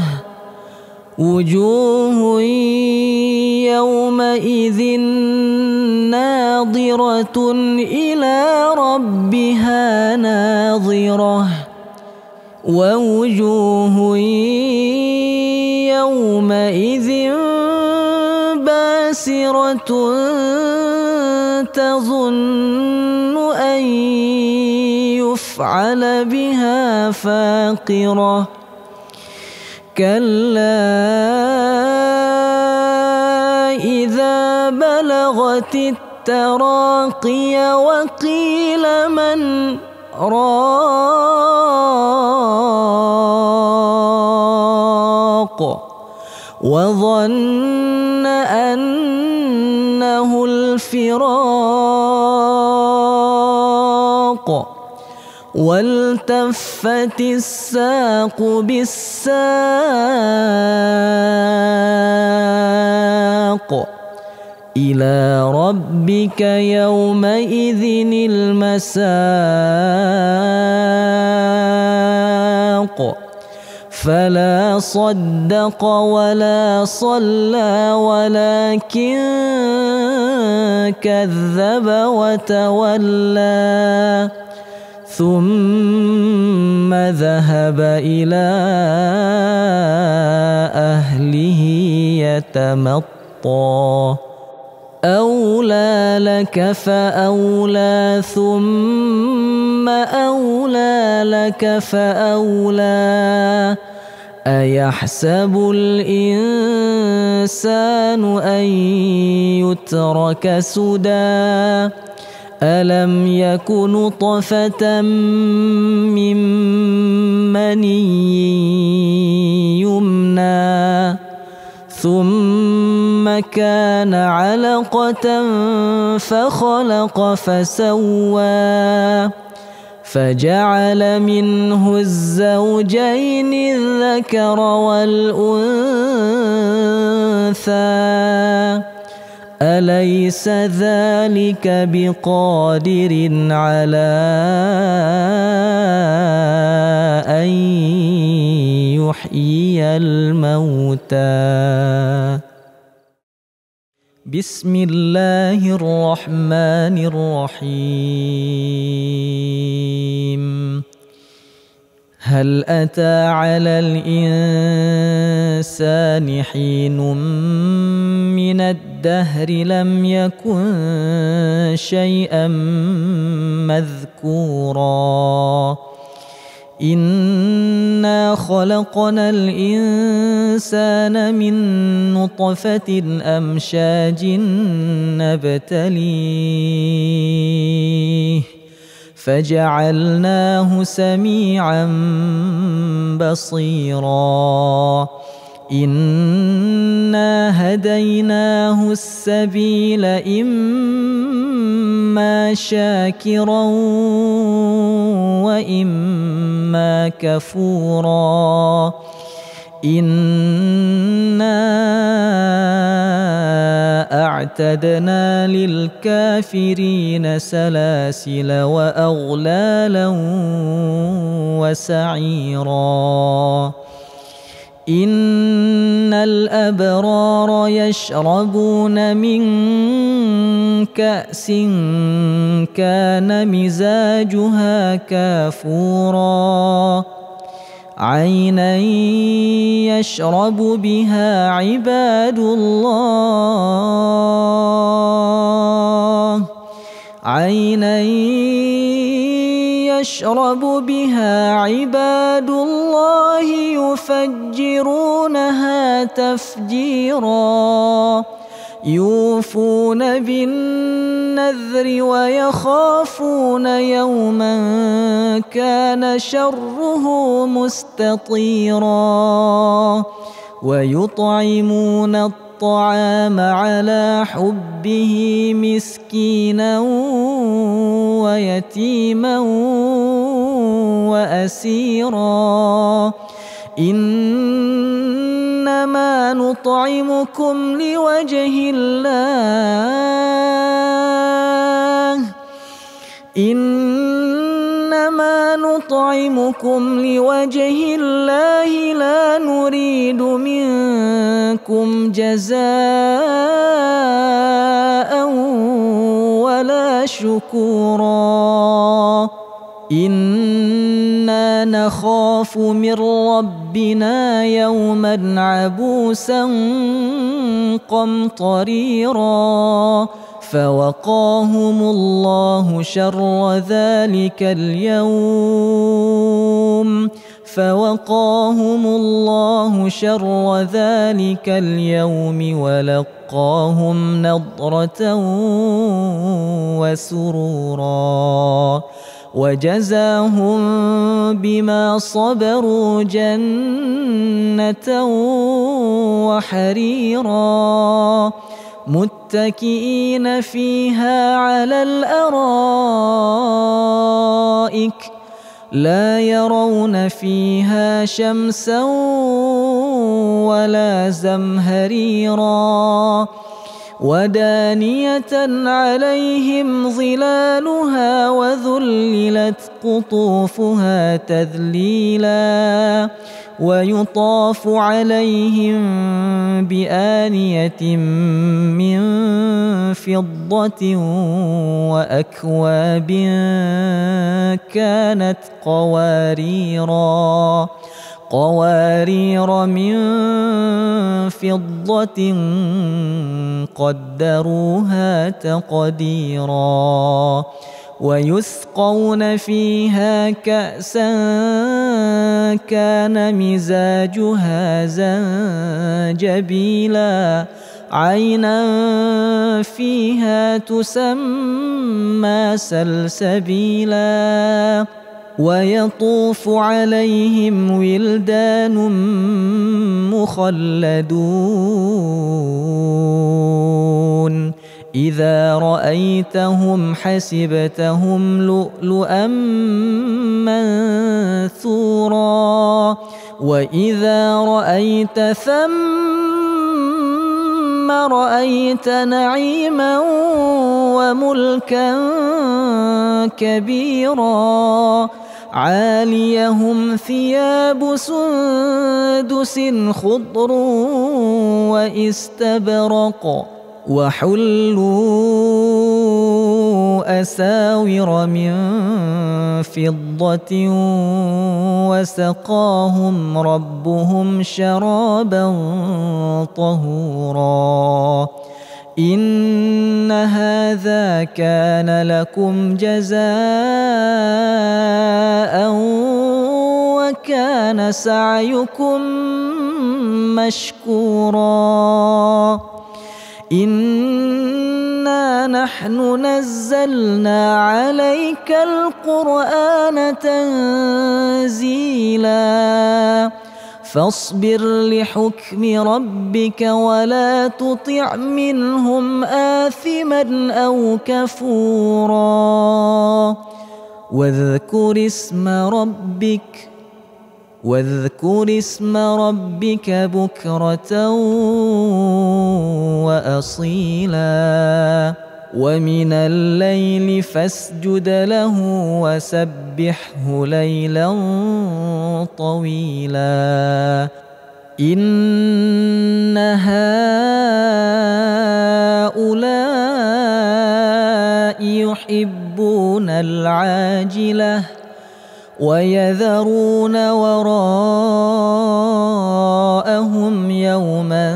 وجوه يومئذ ناظرة إلى ربها ناظرة ووجوه يومئذ باسرة تظن أن يفعل بها فاقرة كلا إذا بلغت التراقي وقيل من راق وظن أنه الفراق والتفت الساق بالساق إلى ربك يومئذ المساق فلا صدق ولا صلى ولكن كذب وتولى ثم ذهب إلى أهله يتمطى أولى لك فأولى ثم أولى لك فأولى أيحسب الإنسان أن يترك سدى ألم يك نطفة من مني يمنى ثم كان علقة فخلق فسوى فجعل منه الزوجين الذكر والأنثى أليس ذلك بقادر على أن يحيي الموتى بسم الله الرحمن الرحيم هل أتى على الإنسان حين من الدهر لم يكن شيئا مذكورا إنا خلقنا الإنسان من نطفة أمشاج نبتليه فجعلناه سميعا بصيرا إنا إنا هديناه السبيل إما شاكرا وإما كفورا إنا أعتدنا للكافرين سلاسل وأغلالا وسعيرا إن الأبرار يشربون من كأس كان مزاجها كافورا عينا يشرب بها عباد الله عينا يشرب بها عباد الله يفجرونها تفجيرا يوفون بالنذر ويخافون يوما كان شره مستطيرا ويطعمون الطعام على حبه مسكينا ويتيما وأسيرا إنما نطعمكم لوجه الله إنما نطعمكم لوجه الله لا نريد منكم جزاء ولا شكورا إنا نخاف من ربنا يوما عبوسا قمطريرا فوقاهم الله شر ذلك اليوم ولقاهم نضرة وسرورا وجزاهم بما صبروا جنة وحريرا متكئين فيها على الأرائك لا يرون فيها شمسا ولا زمهريرا ودانية عليهم ظلالها وذللت قطوفها تذليلا ويطاف عليهم بآنية من فضة وأكواب كانت قوارير من فضة قدروها تقديرا ويسقون فيها كأسا كان مزاجها زنجبيلا عينا فيها تسمى سلسبيلا ويطوف عليهم ولدان مخلدون إذا رأيتهم حسبتهم لؤلؤا منثورا وإذا رأيت ثم رأيت نعيما وملكا كبيرا عاليهم ثياب سندس خضر واستبرق وحلوا أساور من فضة وسقاهم ربهم شرابا طهورا إن هذا كان لكم جزاء وكان سعيكم مشكورا إنا نحن نزلنا عليك القرآن تنزيلا فاصبر لحكم ربك ولا تطع منهم آثما أو كفورا واذكر اسم ربك بكرة وأصيلا ومن الليل فاسجد له وسبحه ليلا طويلا إن هؤلاء يحبون العاجلة ويذرون وراءهم يوما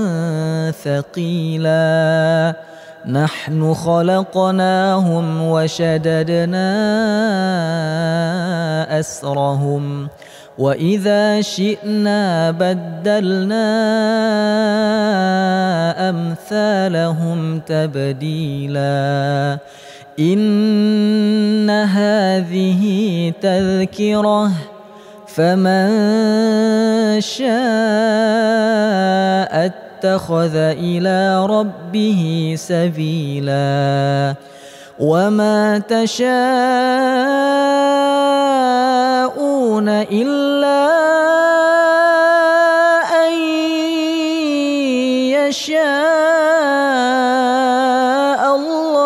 ثقيلا نحن خلقناهم وشددنا أسرهم وإذا شئنا بدلنا أمثالهم تبديلا إن هذه تذكرة فمن شاء اتخذ إلى ربه سبيلا وما تشاءون إلا أن يشاء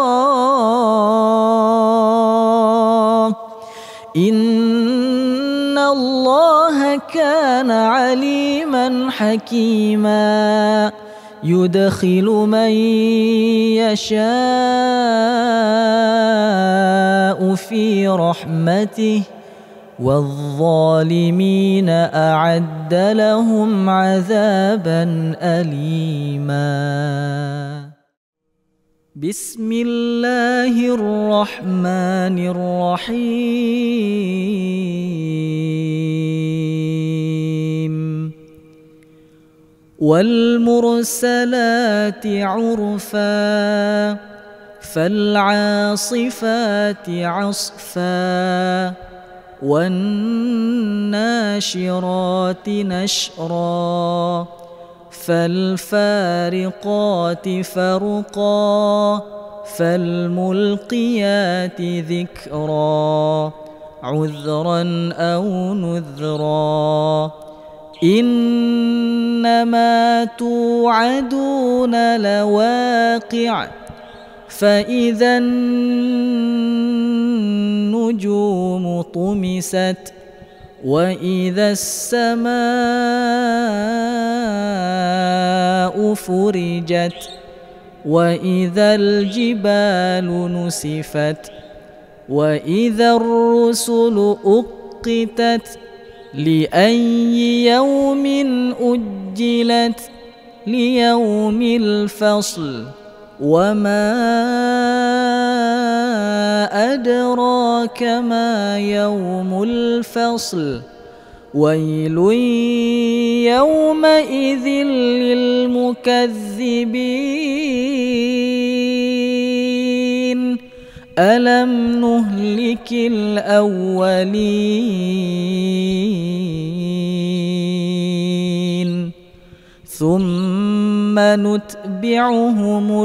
الله إن الله كان عليما حكيما يدخل من يشاء في رحمته والظالمين أعد لهم عذابا أليما بسم الله الرحمن الرحيم والمرسلات عرفا فالعاصفات عصفا والناشرات نشرا فالفارقات فرقا فالملقيات ذكرا عذرا أو نذرا إنما توعدون لواقع فإذا النجوم طمست وإذا السماء فرجت وإذا الجبال نسفت وإذا الرسل أقتت لأي يوم أجلت ليوم الفصل وما أدراك ما يوم الفصل ويل يومئذ للمكذبين ألم نهلك الأولين ثم نتبعهم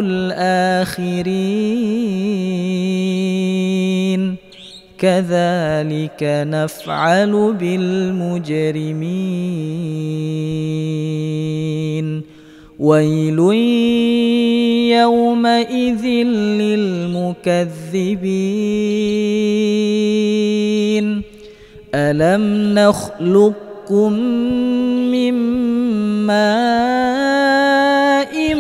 الآخرين كذلك نفعل بالمجرمين ويل يومئذ للمكذبين ألم نخلقكم من ماء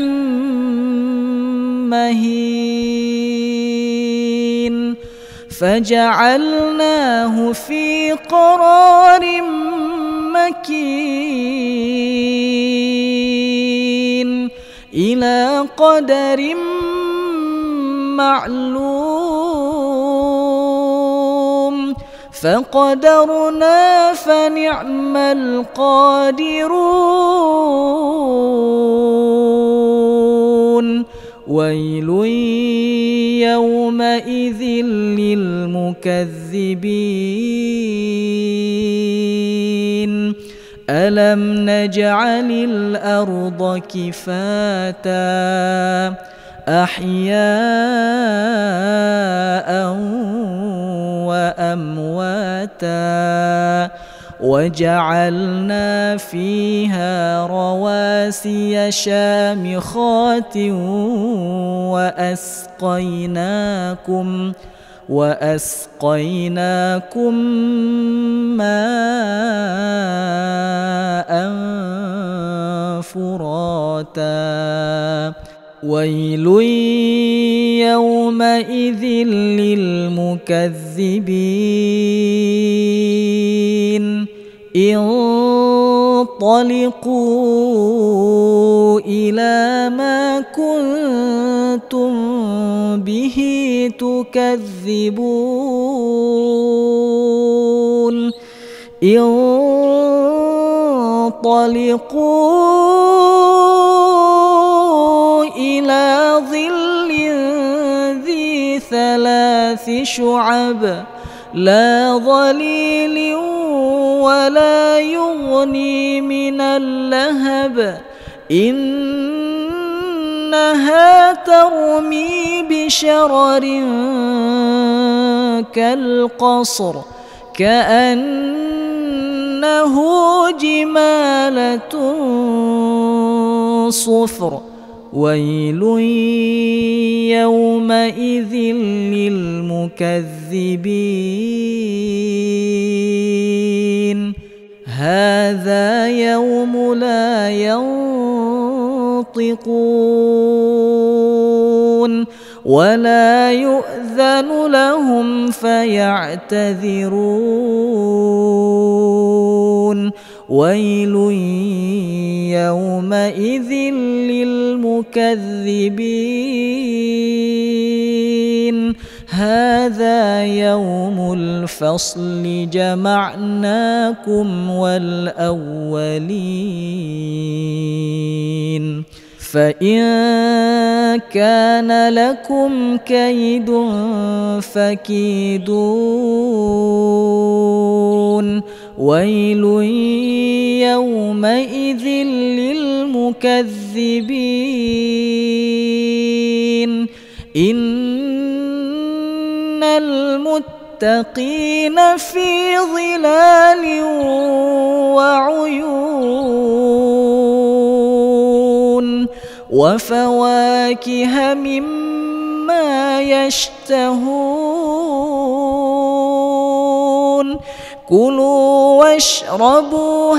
مهين فجعلناه في قرار مكين إلى قدر معلوم فقدرنا فنعم القادرون ويل يومئذ للمكذبين ألم نجعل الأرض كفاتا أحياء وأمواتا وجعلنا فيها رواسي شامخات وأسقيناكم ماء فراتا ويل يومئذ للمكذبين انطلقوا إلى ما كنتم به تكذبون انطلقوا إلى ظل ذي 3 شعب لا ظليل ولا يغني من اللهب إنها ترمي بشرر كالقصر كأنه جمالة صفر ويل يومئذ للمكذبين هذا يوم لا ينطقون ولا يؤذن لهم فيعتذرون ويل يومئذ للمكذبين هذا يوم الفصل جمعناكم والأولين فإن كان لكم كيد فكيدون ويل يومئذ للمكذبين إن المتقين في ظلال وعيون وفواكه مما يشتهون كلوا واشربوا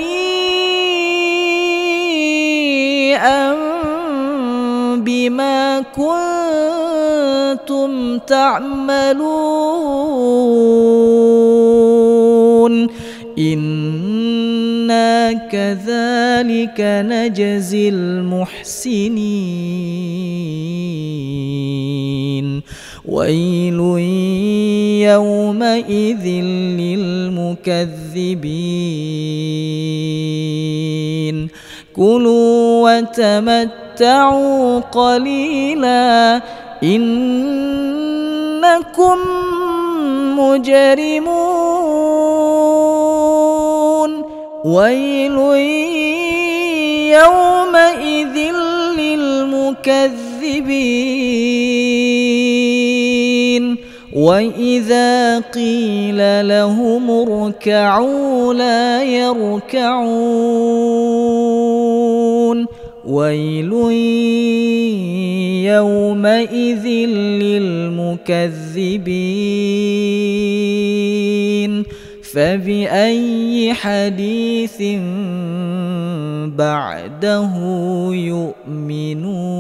هنيئا بما كنتم تعملون إنا كذلك نجزي المحسنين ويل يومئذ للمكذبين كلوا وتمتعوا قليلا إنكم مجرمون ويل يومئذ للمكذبين وإذا قيل لهم اركعوا لا يركعون ويل يومئذ للمكذبين فبأي حديث بعده يؤمنون